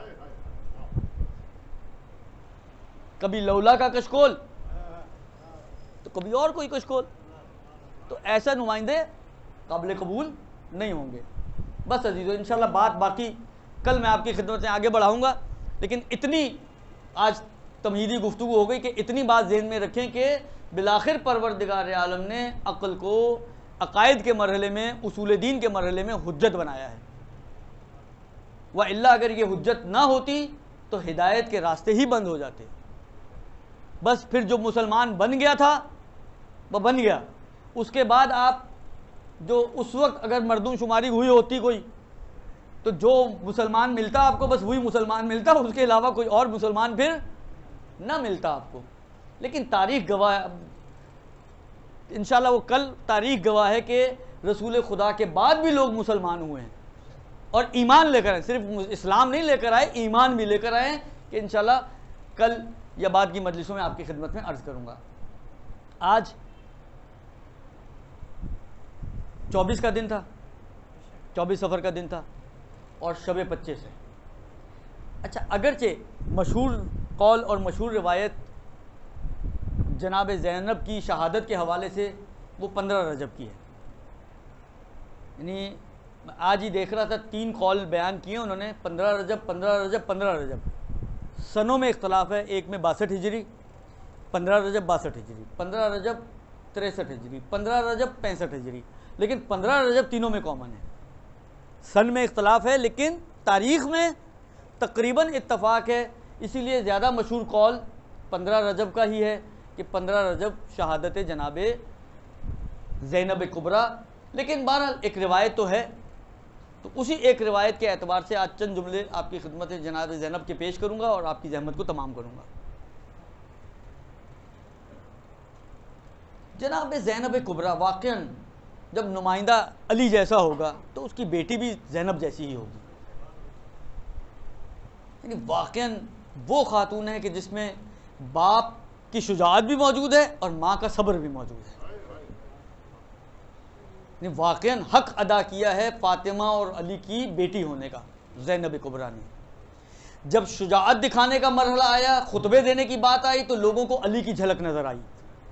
کبھی لولا کا کشکول تو کبھی اور کوئی کشکول، تو ایسا نمائندے قابل قبول نہیں ہوں گے۔ بس عزیزو، انشاءاللہ بات باقی کل میں آپ کی خدمت میں آگے بڑھاؤں گا، لیکن اتنی آج تمہیدی گفتگو ہو گئی کہ اتنی بات ذہن میں رکھیں کہ بالآخر پروردگار عالم نے عقل کو عقائد کے مرحلے میں، اصول دین کے مرحلے میں حجت بنایا ہے، وَإِلَّا اگر یہ حجت نہ ہوتی تو ہدایت کے راستے ہی بند ہو جاتے۔ بس پھر جو مسلمان بن گیا تھا وہ بن گیا، اس کے بعد آپ جو اس وقت اگر مردم شماری ہوئی ہوتی کوئی تو جو مسلمان ملتا آپ کو بس وہی مسلمان ملتا، اس کے علاوہ کوئی اور مسلمان پھر نہ ملتا آپ کو۔ لیکن تاریخ گواہ ہے، انشاءاللہ وہ کل تاریخ گواہ ہے کہ رسول خدا کے بعد بھی لوگ مسلمان ہوئے ہیں اور ایمان لے کر آئے، صرف اسلام نہیں لے کر آئے، ایمان بھی لے کر آئے، کہ انشاءاللہ کل یا بعد کی مجلسوں میں آپ کی خدمت میں عرض کروں گا۔ آج چوبیس کا دن تھا، چوبیس سفر کا دن تھا اور شب پچیس ہے۔ اچھا، اگرچہ مشہور قول اور مشہور روایت جناب زینب کی شہادت کے حوالے سے وہ پندرہ رجب کی ہے، یعنی آج ہی دیکھ رہا تھا تین قول بیان کیے انہوں نے، پندرہ رجب پندرہ رجب پندرہ رجب سنوں میں اختلاف ہے، ایک میں باسٹھ ہجری، پندرہ رجب باسٹھ ہجری، پندرہ رجب تریسٹھ ہجری، پندرہ رجب پینسٹھ ہجری، لیکن پندرہ رجب تینوں میں کامن ہے۔ سن میں اختلاف ہے لیکن تاریخ میں تقریباً اتفاق ہے، اسی لیے زیادہ مشہور قول پندرہ رجب کا ہی ہے کہ پندرہ رجب شہادت جناب زینب کبریٰ۔ لیکن بہرحال ایک روایت تو ہے، تو اسی ایک روایت کے اعتبار سے آج چند جملے آپ کی خدمت جناب زینب کے پیش کروں گا اور آپ کی زحمت کو تمام کروں گا۔ جناب زینب کبریٰ واقعاً جب نمائندہ علی جیسا ہوگا تو اس کی بیٹی بھی زینب جیسی ہی ہوگی، یعنی واقعاً وہ خاتون ہے کہ جس میں باپ کی شجاعت بھی موجود ہے اور ماں کا صبر بھی موجود ہے، یعنی واقعاً حق ادا کیا ہے فاطمہ اور علی کی بیٹی ہونے کا زینب کبریٰ نے۔ جب شجاعت دکھانے کا مرحلہ آیا، خطبے دینے کی بات آئی تو لوگوں کو علی کی جھلک نظر آئی،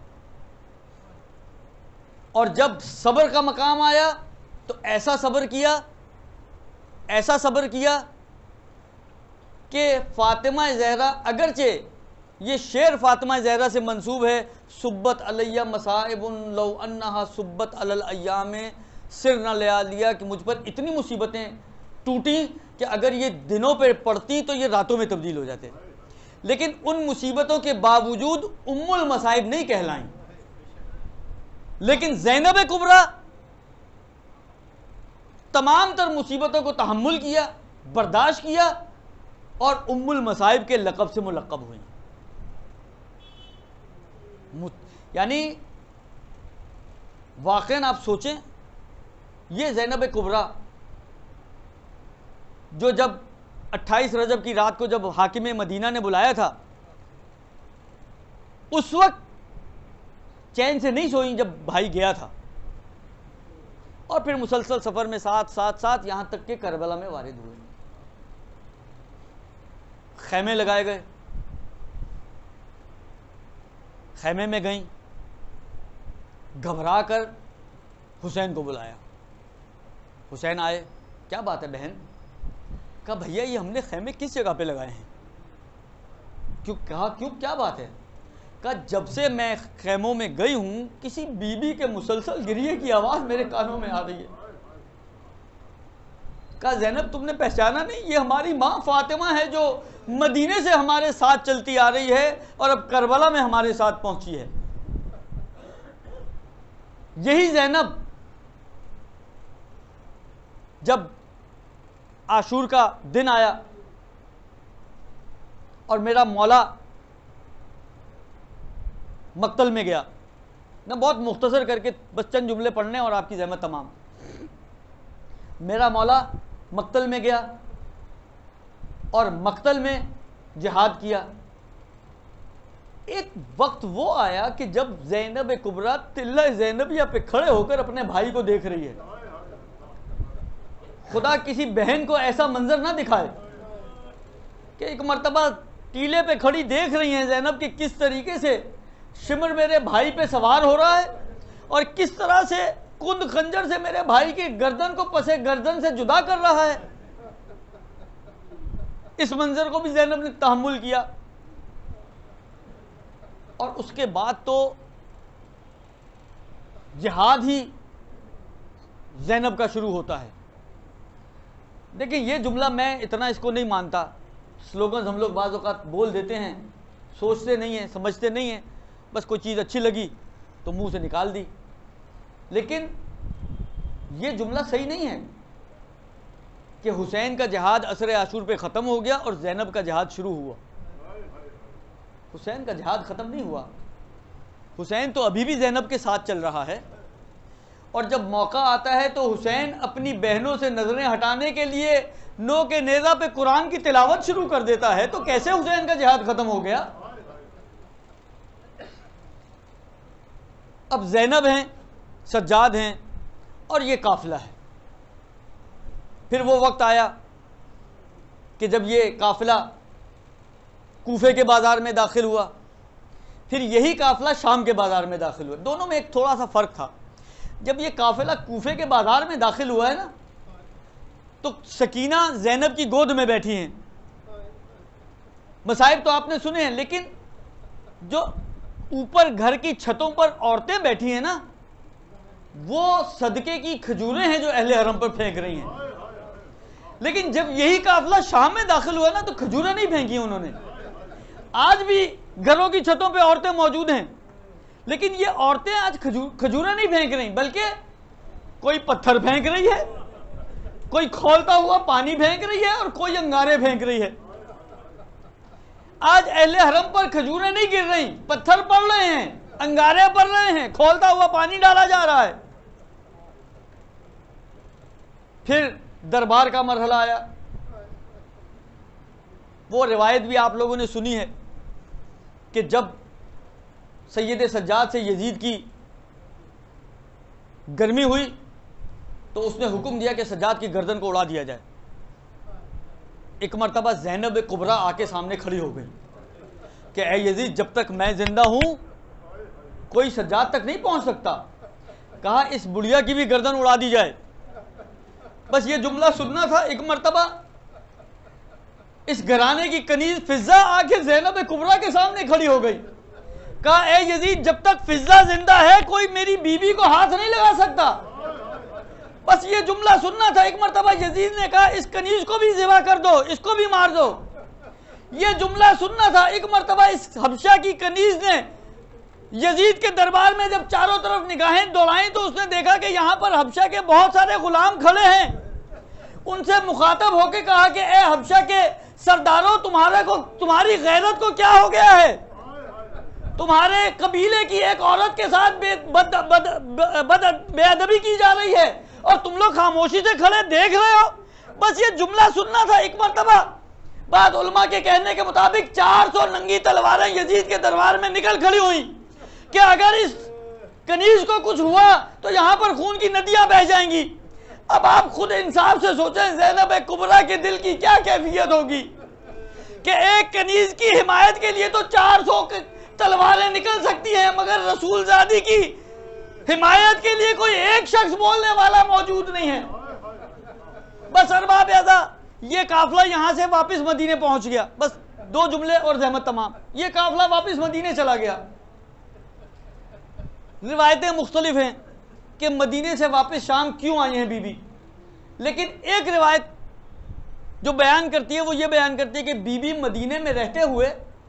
اور جب صبر کا مقام آیا تو ایسا صبر کیا ایسا صبر کیا کہ فاطمہ زہرا، اگرچہ یہ شعر فاطمہ زہرا سے منسوب ہے، صبت علیہ مصائب لو انہا صبت علی الایام سرن لیالیا، کہ مجھ پر اتنی مصیبتیں ٹوٹیں کہ اگر یہ دنوں پہ پڑتی تو یہ راتوں میں تبدیل ہو جاتے، لیکن ان مصیبتوں کے باوجود ام المصائب نہیں کہلائیں، لیکن زینب کبریٰ تمام تر مصیبتوں کو تحمل کیا، برداشت کیا اور ام المصائب کے لقب سے ملقب ہوئی۔ یعنی واقعاً آپ سوچیں، یہ زینب کبریٰ جو جب اٹھائیس رجب کی رات کو جب حاکم مدینہ نے بلایا تھا، اس وقت چین سے نہیں سوئیں جب بھائی گیا تھا، اور پھر مسلسل سفر میں ساتھ ساتھ ساتھ یہاں تک کہ کربلا میں وارد ہوئے، خیمے لگائے گئے، خیمے میں گئیں، گھبرا کر حسین کو بلایا، حسین آئے، کیا بات ہے بہن؟ کہا بھیا یہ ہم نے خیمے کس جگہ پہ لگائے ہیں؟ کیوں؟ کہا کیوں، کیا بات ہے؟ کہا جب سے میں خیموں میں گئی ہوں کسی بی بی کے مسلسل گریے کی آواز میرے کانوں میں آ رہی ہے۔ کہا زینب تم نے پہچانا نہیں؟ یہ ہماری ماں فاطمہ ہے جو مدینے سے ہمارے ساتھ چلتی آ رہی ہے اور اب کربلا میں ہمارے ساتھ پہنچی ہے۔ یہی زینب جب عاشور کا دن آیا اور میرا مولا مقتل میں گیا، میں بہت مختصر کر کے بس چند جملے پڑھنے اور آپ کی زحمت تمام۔ میرا مولا مقتل میں گیا اور مقتل میں جہاد کیا۔ ایک وقت وہ آیا کہ جب زینب کبریٰ تلہ زینبیہ پہ کھڑے ہو کر اپنے بھائی کو دیکھ رہی ہے۔ خدا کسی بہن کو ایسا منظر نہ دکھائے کہ ایک مرتبہ ٹیلے پہ کھڑی دیکھ رہی ہیں زینب کہ کس طریقے سے شمر میرے بھائی پہ سوار ہو رہا ہے اور کس طرح سے کند خنجر سے میرے بھائی کی گردن کو پسے گردن سے جدا کر رہا ہے۔ اس منظر کو بھی زینب نے تحمل کیا، اور اس کے بعد تو جہاد ہی زینب کا شروع ہوتا ہے۔ دیکھیں یہ جملہ میں اتنا اس کو نہیں مانتا، سلوگنز ہم لوگ بعض اوقات بول دیتے ہیں، سوچتے نہیں ہیں، سمجھتے نہیں ہیں، بس کوئی چیز اچھی لگی تو منہ سے نکال دی، لیکن یہ جملہ صحیح نہیں ہے کہ حسین کا جہاد عصر عاشور پہ ختم ہو گیا اور زینب کا جہاد شروع ہوا۔ حسین کا جہاد ختم نہیں ہوا، حسین تو ابھی بھی زینب کے ساتھ چل رہا ہے، اور جب موقع آتا ہے تو حسین اپنی بہنوں سے نظریں ہٹانے کے لیے نو کے نیزہ پہ قرآن کی تلاوت شروع کر دیتا ہے، تو کیسے حسین کا جہاد ختم ہو گیا؟ اب زینب ہیں، سجاد ہیں، اور یہ قافلہ ہے۔ پھر وہ وقت آیا کہ جب یہ قافلہ کوفے کے بازار میں داخل ہوا، پھر یہی قافلہ شام کے بازار میں داخل ہوا۔ دونوں میں ایک تھوڑا سا فرق تھا۔ جب یہ قافلہ کوفے کے بازار میں داخل ہوا ہے نا، تو سکینہ زینب کی گود میں بیٹھی ہیں۔ مصائب تو آپ نے سنے ہیں، لیکن جو اوپر گھر کی چھتوں پر عورتیں بیٹھی ہیں نا، وہ صدقے کی کھجوریں ہیں جو اہل حرم پر پھینک رہی ہیں۔ لیکن جب یہی قافلہ شام میں داخل ہوا نا، تو کھجوریں نہیں پھینکی انہوں نے۔ آج بھی گھروں کی چھتوں پہ عورتیں موجود ہیں، لیکن یہ عورتیں آج کھجوریں نہیں پھینک رہی، بلکہ کوئی پتھر پھینک رہی ہے، کوئی کھولتا ہوا پانی پھینک رہی ہے، اور کوئی انگارے پھینک رہی ہے۔ آج اہل حرم پر کھجوریں نہیں گر رہی، پتھر پڑ رہے ہیں، انگارے پڑ رہے ہیں، کھولتا ہوا پانی ڈالا جا رہا ہے۔ پھر دربار کا مرحلہ آیا۔ وہ روایت بھی آپ لوگوں نے سنی ہے کہ جب سید سجاد سے یزید کی گرمی ہوئی تو اس نے حکم دیا کہ سجاد کی گردن کو اڑا دیا جائے۔ ایک مرتبہ زینب کبریٰ آ کے سامنے کھڑی ہو گئی کہ اے یزید، جب تک میں زندہ ہوں کوئی سجاد تک نہیں پہنچ سکتا۔ کہا اس بڑھیا کی بھی گردن اڑا دی جائے۔ بس یہ جملہ سننا تھا۔ ایک مرتبہ اس گھرانے کی کنیز فضہ آ کے زینب کبریٰ کے سامنے کھڑی ہو گئی۔ کہا اے یزید، جب تک فضہ زندہ ہے کوئی میری بیوی کو ہاتھ نہیں لگا سکتا۔ بس یہ جملہ سننا تھا۔ ایک مرتبہ یزید نے کہا اس کنیز کو بھی ذبح کر دو، اس کو بھی مار دو۔ یہ جملہ سننا تھا۔ ایک مرتبہ اس حبشہ کی کنیز نے یزید کے دربار میں جب چاروں طرف نگاہیں دوڑائیں تو اس نے دیکھا کہ یہاں پر حبشہ کے بہت سارے غلام کھڑے ہیں۔ ان سے مخاطب ہو کے کہا کہ اے حبشہ کے سرداروں، تمہارے کو تمہاری غیرت کو کیا ہو گیا ہے؟ تمہارے قبیلے کی ایک عورت کے ساتھ بے بد بد بد بے ادبی کی جا رہی ہے اور تم لوگ خاموشی سے کھڑے دیکھ رہے ہو۔ بس یہ جملہ سننا تھا۔ ایک مرتبہ بعض علماء کے کہنے کے مطابق چار سو ننگی تلواریں یزید کے دربار میں نکل کھڑی ہوئیں کہ اگر اس کنیز کو کچھ ہوا تو یہاں پر خون کی ندیاں بہہ جائیں گی۔ اب آپ خود انصاف سے سوچیں زینب کبریٰ کے دل کی کیا کیفیت ہوگی کہ ایک کنیز کی حمایت کے لیے تو چار سو تلواریں نکل سکتی ہیں، مگر رسول زادی کی حمایت کے لیے کوئی ایک شخص بولنے والا موجود نہیں ہے۔ بس ارباب اعضاء، یہ قافلہ یہاں سے واپس مدینے پہنچ گیا۔ بس دو جملے اور زحمت تمام۔ یہ قافلہ واپس مدینے چلا گیا۔ روایتیں مختلف ہیں کہ مدینے سے واپس شام کیوں آئی ہیں بی بی، لیکن ایک روایت جو بیان کرتی ہے وہ یہ بیان کرتی ہے کہ بی بی مدینے میں رہتے ہوئے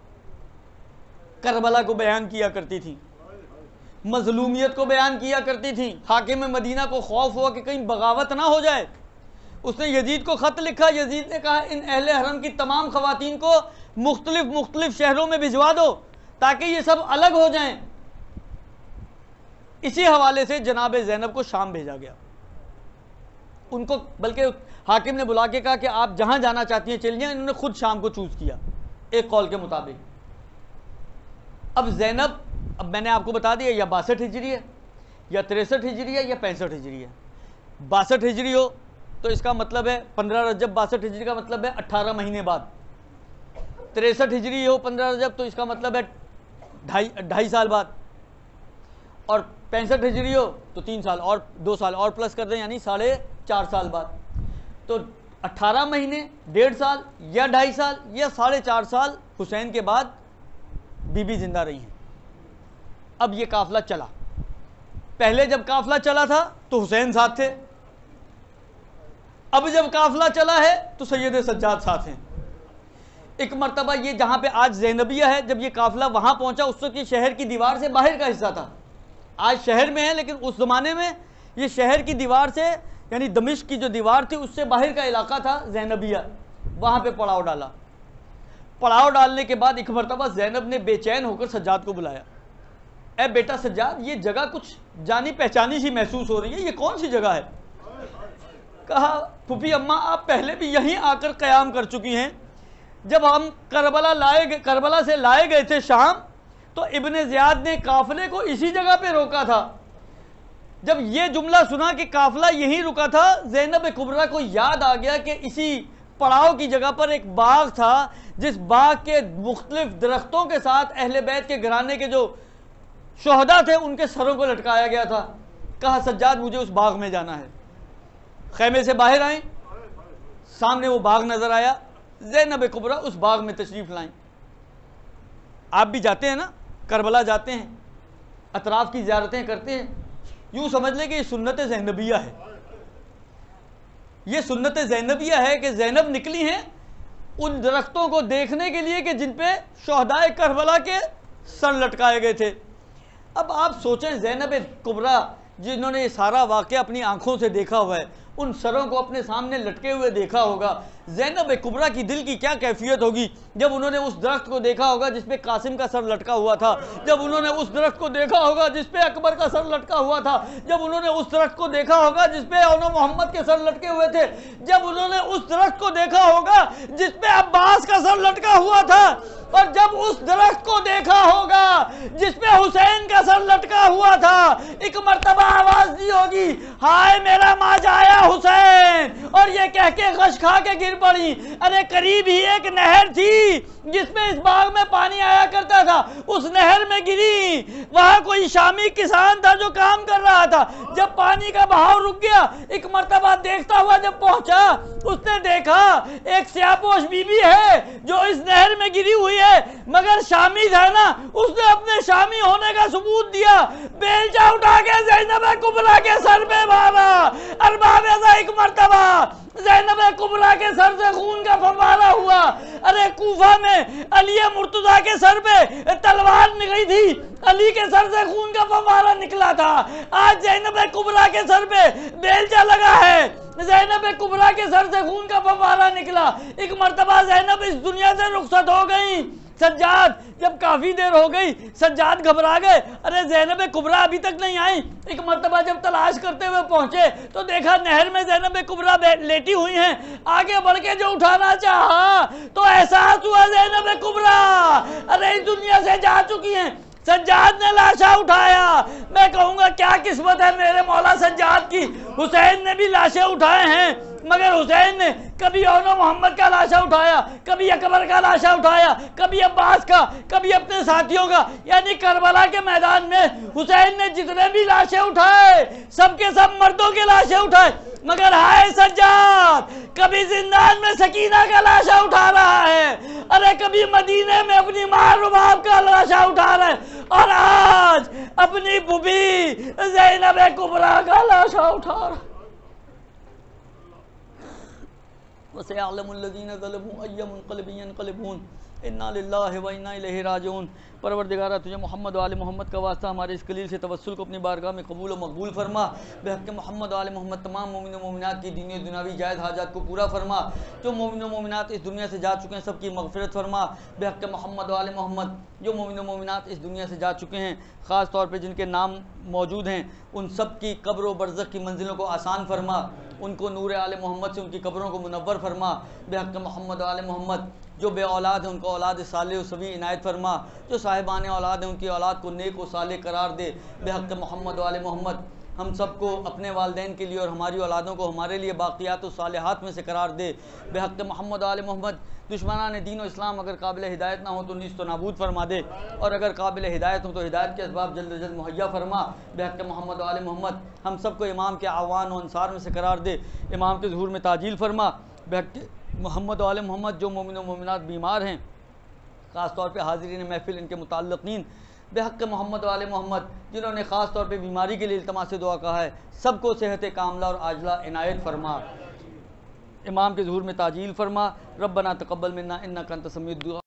کربلا کو بیان کیا کرتی تھی، مظلومیت کو بیان کیا کرتی تھی۔ حاکم مدینہ کو خوف ہوا کہ کہیں بغاوت نہ ہو جائے، اس نے یزید کو خط لکھا۔ یزید نے کہا ان اہل حرم کی تمام خواتین کو مختلف مختلف شہروں میں بھجوا دو تاکہ یہ سب الگ ہو جائیں۔ اسی حوالے سے جناب زینب کو شام بھیجا گیا۔ ان کو بلکہ حاکم نے بلا کے کہا کہ آپ جہاں جانا چاہتی ہیں چل جائیں، انہوں نے خود شام کو چوز کیا ایک قول کے مطابق۔ اب زینب، اب میں نے آپ کو بتا دیا یا باسٹھ ہجری ہے یا تریسٹھ ہجری ہے یا پینسٹھ ہجری ہے۔ باسٹھ ہجری ہو تو اس کا مطلب ہے پندرہ رجب، باسٹھ ہجری کا مطلب ہے اٹھارہ مہینے بعد۔ تریسٹھ ہجری ہو پندرہ رجب تو اس کا مطلب ہے ڈھائی ڈھائی سال بعد، اور پینسٹھ ہجری ہو تو تین سال اور دو سال اور پلس کر دیں، یعنی ساڑھے چار سال بعد۔ تو اٹھارہ مہینے، ڈیڑھ سال یا ڈھائی سال یا ساڑھے چار سال حسین کے بعد بی بی زندہ رہی ہیں۔ اب یہ قافلہ چلا، پہلے جب قافلہ چلا تھا تو حسین ساتھ تھے، اب جب قافلہ چلا ہے تو سید سجاد ساتھ ہیں۔ ایک مرتبہ یہ جہاں پہ آج زینبیہ ہے، جب یہ قافلہ وہاں پہنچا اس وقت یہ شہر کی دیوار سے باہر کا حصہ تھا، آج شہر میں ہے لیکن اس زمانے میں یہ شہر کی دیوار سے، یعنی دمشق کی جو دیوار تھی اس سے باہر کا علاقہ تھا زینبیہ، وہاں پہ پڑاؤ ڈالا۔ پڑاؤ ڈالنے کے بعد ایک مرتبہ زینب نے بے چین ہو کر سجاد کو بلایا، اے بیٹا سجاد، یہ جگہ کچھ جانی پہچانی سی محسوس ہو رہی ہے، یہ کون سی جگہ ہے؟ کہا پھوپھی اماں آپ پہلے بھی یہیں آ کر قیام کر چکی ہیں، جب ہم کربلا لائے گئے کربلا سے لائے گئے تھے شام تو ابن زیاد نے قافلے کو اسی جگہ پہ روکا تھا۔ جب یہ جملہ سنا کہ قافلہ یہیں رکا تھا، زینب کبریٰ کو یاد آ گیا کہ اسی پڑاؤ کی جگہ پر ایک باغ تھا جس باغ کے مختلف درختوں کے ساتھ اہل بیت کے گھرانے کے جو شہداء تھے ان کے سروں کو لٹکایا گیا تھا۔ کہا سجاد مجھے اس باغ میں جانا ہے۔ خیمے سے باہر آئیں، سامنے وہ باغ نظر آیا، زینب کبریٰ اس باغ میں تشریف لائیں۔ آپ بھی جاتے ہیں نا، کربلا جاتے ہیں، اطراف کی زیارتیں کرتے ہیں، یوں سمجھ لیں کہ یہ سنت زینبیہ ہے، یہ سنت زینبیہ ہے کہ زینب نکلی ہیں ان درختوں کو دیکھنے کے لیے کہ جن پہ شہدائے کربلا کے سر لٹکائے گئے تھے۔ اب آپ سوچیں زینب کبریٰ جنہوں نے یہ سارا واقعہ اپنی آنکھوں سے دیکھا ہوا ہے، ان سروں کو اپنے سامنے لٹکے ہوئے دیکھا ہوگا، زینب کبریٰ کی دل کی کیا کیفیت ہوگی جب انہوں نے اس درخت کو دیکھا ہوگا جس پہ قاسم کا سر لٹکا ہوا تھا، جب انہوں نے اس درخت کو دیکھا ہوگا جس پہ اکبر کا سر لٹکا ہوا تھا، جب انہوں نے اس درخت کو دیکھا ہوگا جس پہ اونو محمد کے سر لٹکے ہوئے تھے، جب انہوں نے اس درخت کو دیکھا ہوگا جس پہ عباس کا سر لٹکا ہوا تھا، اور جب اس درخت کو دیکھا ہوگا جس پہ حسین کا سر لٹکا ہوا تھا، ایک مرتبہ آواز دی ہوگی ہائے میرا ماجایا حسین، اور یہ کہہ کے غش کھا کے گر پڑی۔ ارے قریب ہی ایک نہر تھی جس میں اس باغ میں پانی آیا کرتا تھا، اس نہر میں گری، وہاں کوئی شامی کسان تھا جو کام کر رہا تھا، جب پانی کا بہاؤ رک گیا ایک مرتبہ دیکھتا ہوا جب پہنچا، اس نے دیکھا ایک سیاپوش بی بی ہے جو اس نہر میں گری ہوئی ہے، مگر شامی تھا نا، اس نے اپنے شامی ہونے کا ثبوت دیا، بیلچہ اٹھا کے زینب کبریٰ کے سر پہ مارا۔ ارباب ازا ایک مرتبہ زینب کبریٰ کے سر سے خون کا فوارہ ہوا۔ ارے کوفہ میں علی مرتضیٰ کے سر پہ تلوار نکلی تھی، علی کے سر سے خون کا فوارہ نکلا تھا، آج زینب کبریٰ کے سر پہ بیلچہ لگا ہے، زینب کبریٰ کے سر سے خون کا فوارہ نکلا۔ ایک مرتبہ زینب اس دنیا سے رخصت ہو گئی۔ سجاد جب کافی دیر ہو گئی سجاد گھبرا گئے، ارے زینب کبریٰ ابھی تک نہیں آئی۔ ایک مرتبہ جب تلاش کرتے ہوئے پہنچے تو دیکھا نہر میں زینب کبریٰ لیٹی ہوئی ہیں، آگے بڑھ کے جو اٹھانا چاہا تو احساس ہوا زینب کبریٰ ارے اس دنیا سے جا چکی ہیں۔ سجاد نے لاشا اٹھایا، میں کہوں گا کیا قسمت ہے میرے مولا سجاد کی، حسین نے بھی لاشیں اٹھائے ہیں مگر حسین نے کبھی اونو محمد کا لاشا اٹھایا، کبھی اکبر کا لاشا اٹھایا، کبھی عباس کا، کبھی اپنے ساتھیوں کا، یعنی کربلا کے میدان میں حسین نے جتنے بھی لاشیں اٹھائے سب کے سب مردوں کے لاشیں اٹھائے، مگر ہائے سجاد کبھی زندان میں سکینہ کا لاشا اٹھا رہا ہے، ارے کبھی مدینے میں اپنی ماں رباب کا لاشا اٹھا رہا ہے، اور آج اپنی بھوبی زینب کبریٰ کا لاشا اٹھا رہا ہے۔ وَسَيَعْلَمُ الَّذِينَ ظَلَمُوا أَيَّ مُنقَلِبٍ يَنقَلِبُونَ اِنَّا لِلَّهِ وَإِنَّا إِلَيْهِ راجعون۔ پروردگارہ تجھے محمد و آل محمد کا واسطہ ہمارے اس قلیل سے توسل کو اپنی بارگاہ میں قبول و مقبول فرما، بحق محمد و آل محمد تمام مومن و مومنات کی دینی و دنیاوی جائز حاجات کو پورا فرما، جو مومن و مومنات اس دنیا سے جا چکے ہیں سب کی مغفرت فرما، بحق محمد و آل محمد جو مومن و مومنات اس دنیا سے جا چکے ہیں خاص طور پہ جن کے نام موجود ہیں ان سب کی قبر و برزخ کی منزلوں کو آسان فرما، ان کو نور آل محمد سے ان کی قبروں کو منور فرما بحق محمد و آل محمد. جو بے اولاد ہیں ان کو اولاد صالح و سوی عنایت فرما. جو صاحبان اولاد ہیں ان کی اولاد کو نیک و صالح قرار دے بحق محمد و آل محمد. ہم سب کو اپنے والدین کے لیے اور ہماری اولادوں کو ہمارے لیے باقیات و صالحات میں سے قرار دے بحق محمد و آل محمد. دشمنان دین و اسلام اگر قابل ہدایت نہ ہو تو نیست و نابود فرما دے، اور اگر قابل ہدایت ہو تو ہدایت کے اسباب جلد جلد مہیا فرما بحق محمد و آل محمد. ہم سب کو امام کے اعوان و انصار میں سے قرار دے، امام کے ظہور میں تعجیل فرما بحق محمد و آل محمد. جو مومن و مومنات بیمار ہیں خاص طور پہ حاضرین محفل ان کے متعلقین بحق محمد و آل محمد، جنہوں نے خاص طور پہ بیماری کے لیے التماس دعا کہا ہے، سب کو صحت کاملہ اور عاجلہ عنایت فرما. امام کے ظہور میں تعجیل فرما. ربنا تقبل منا انک انت السمیع الدعاء.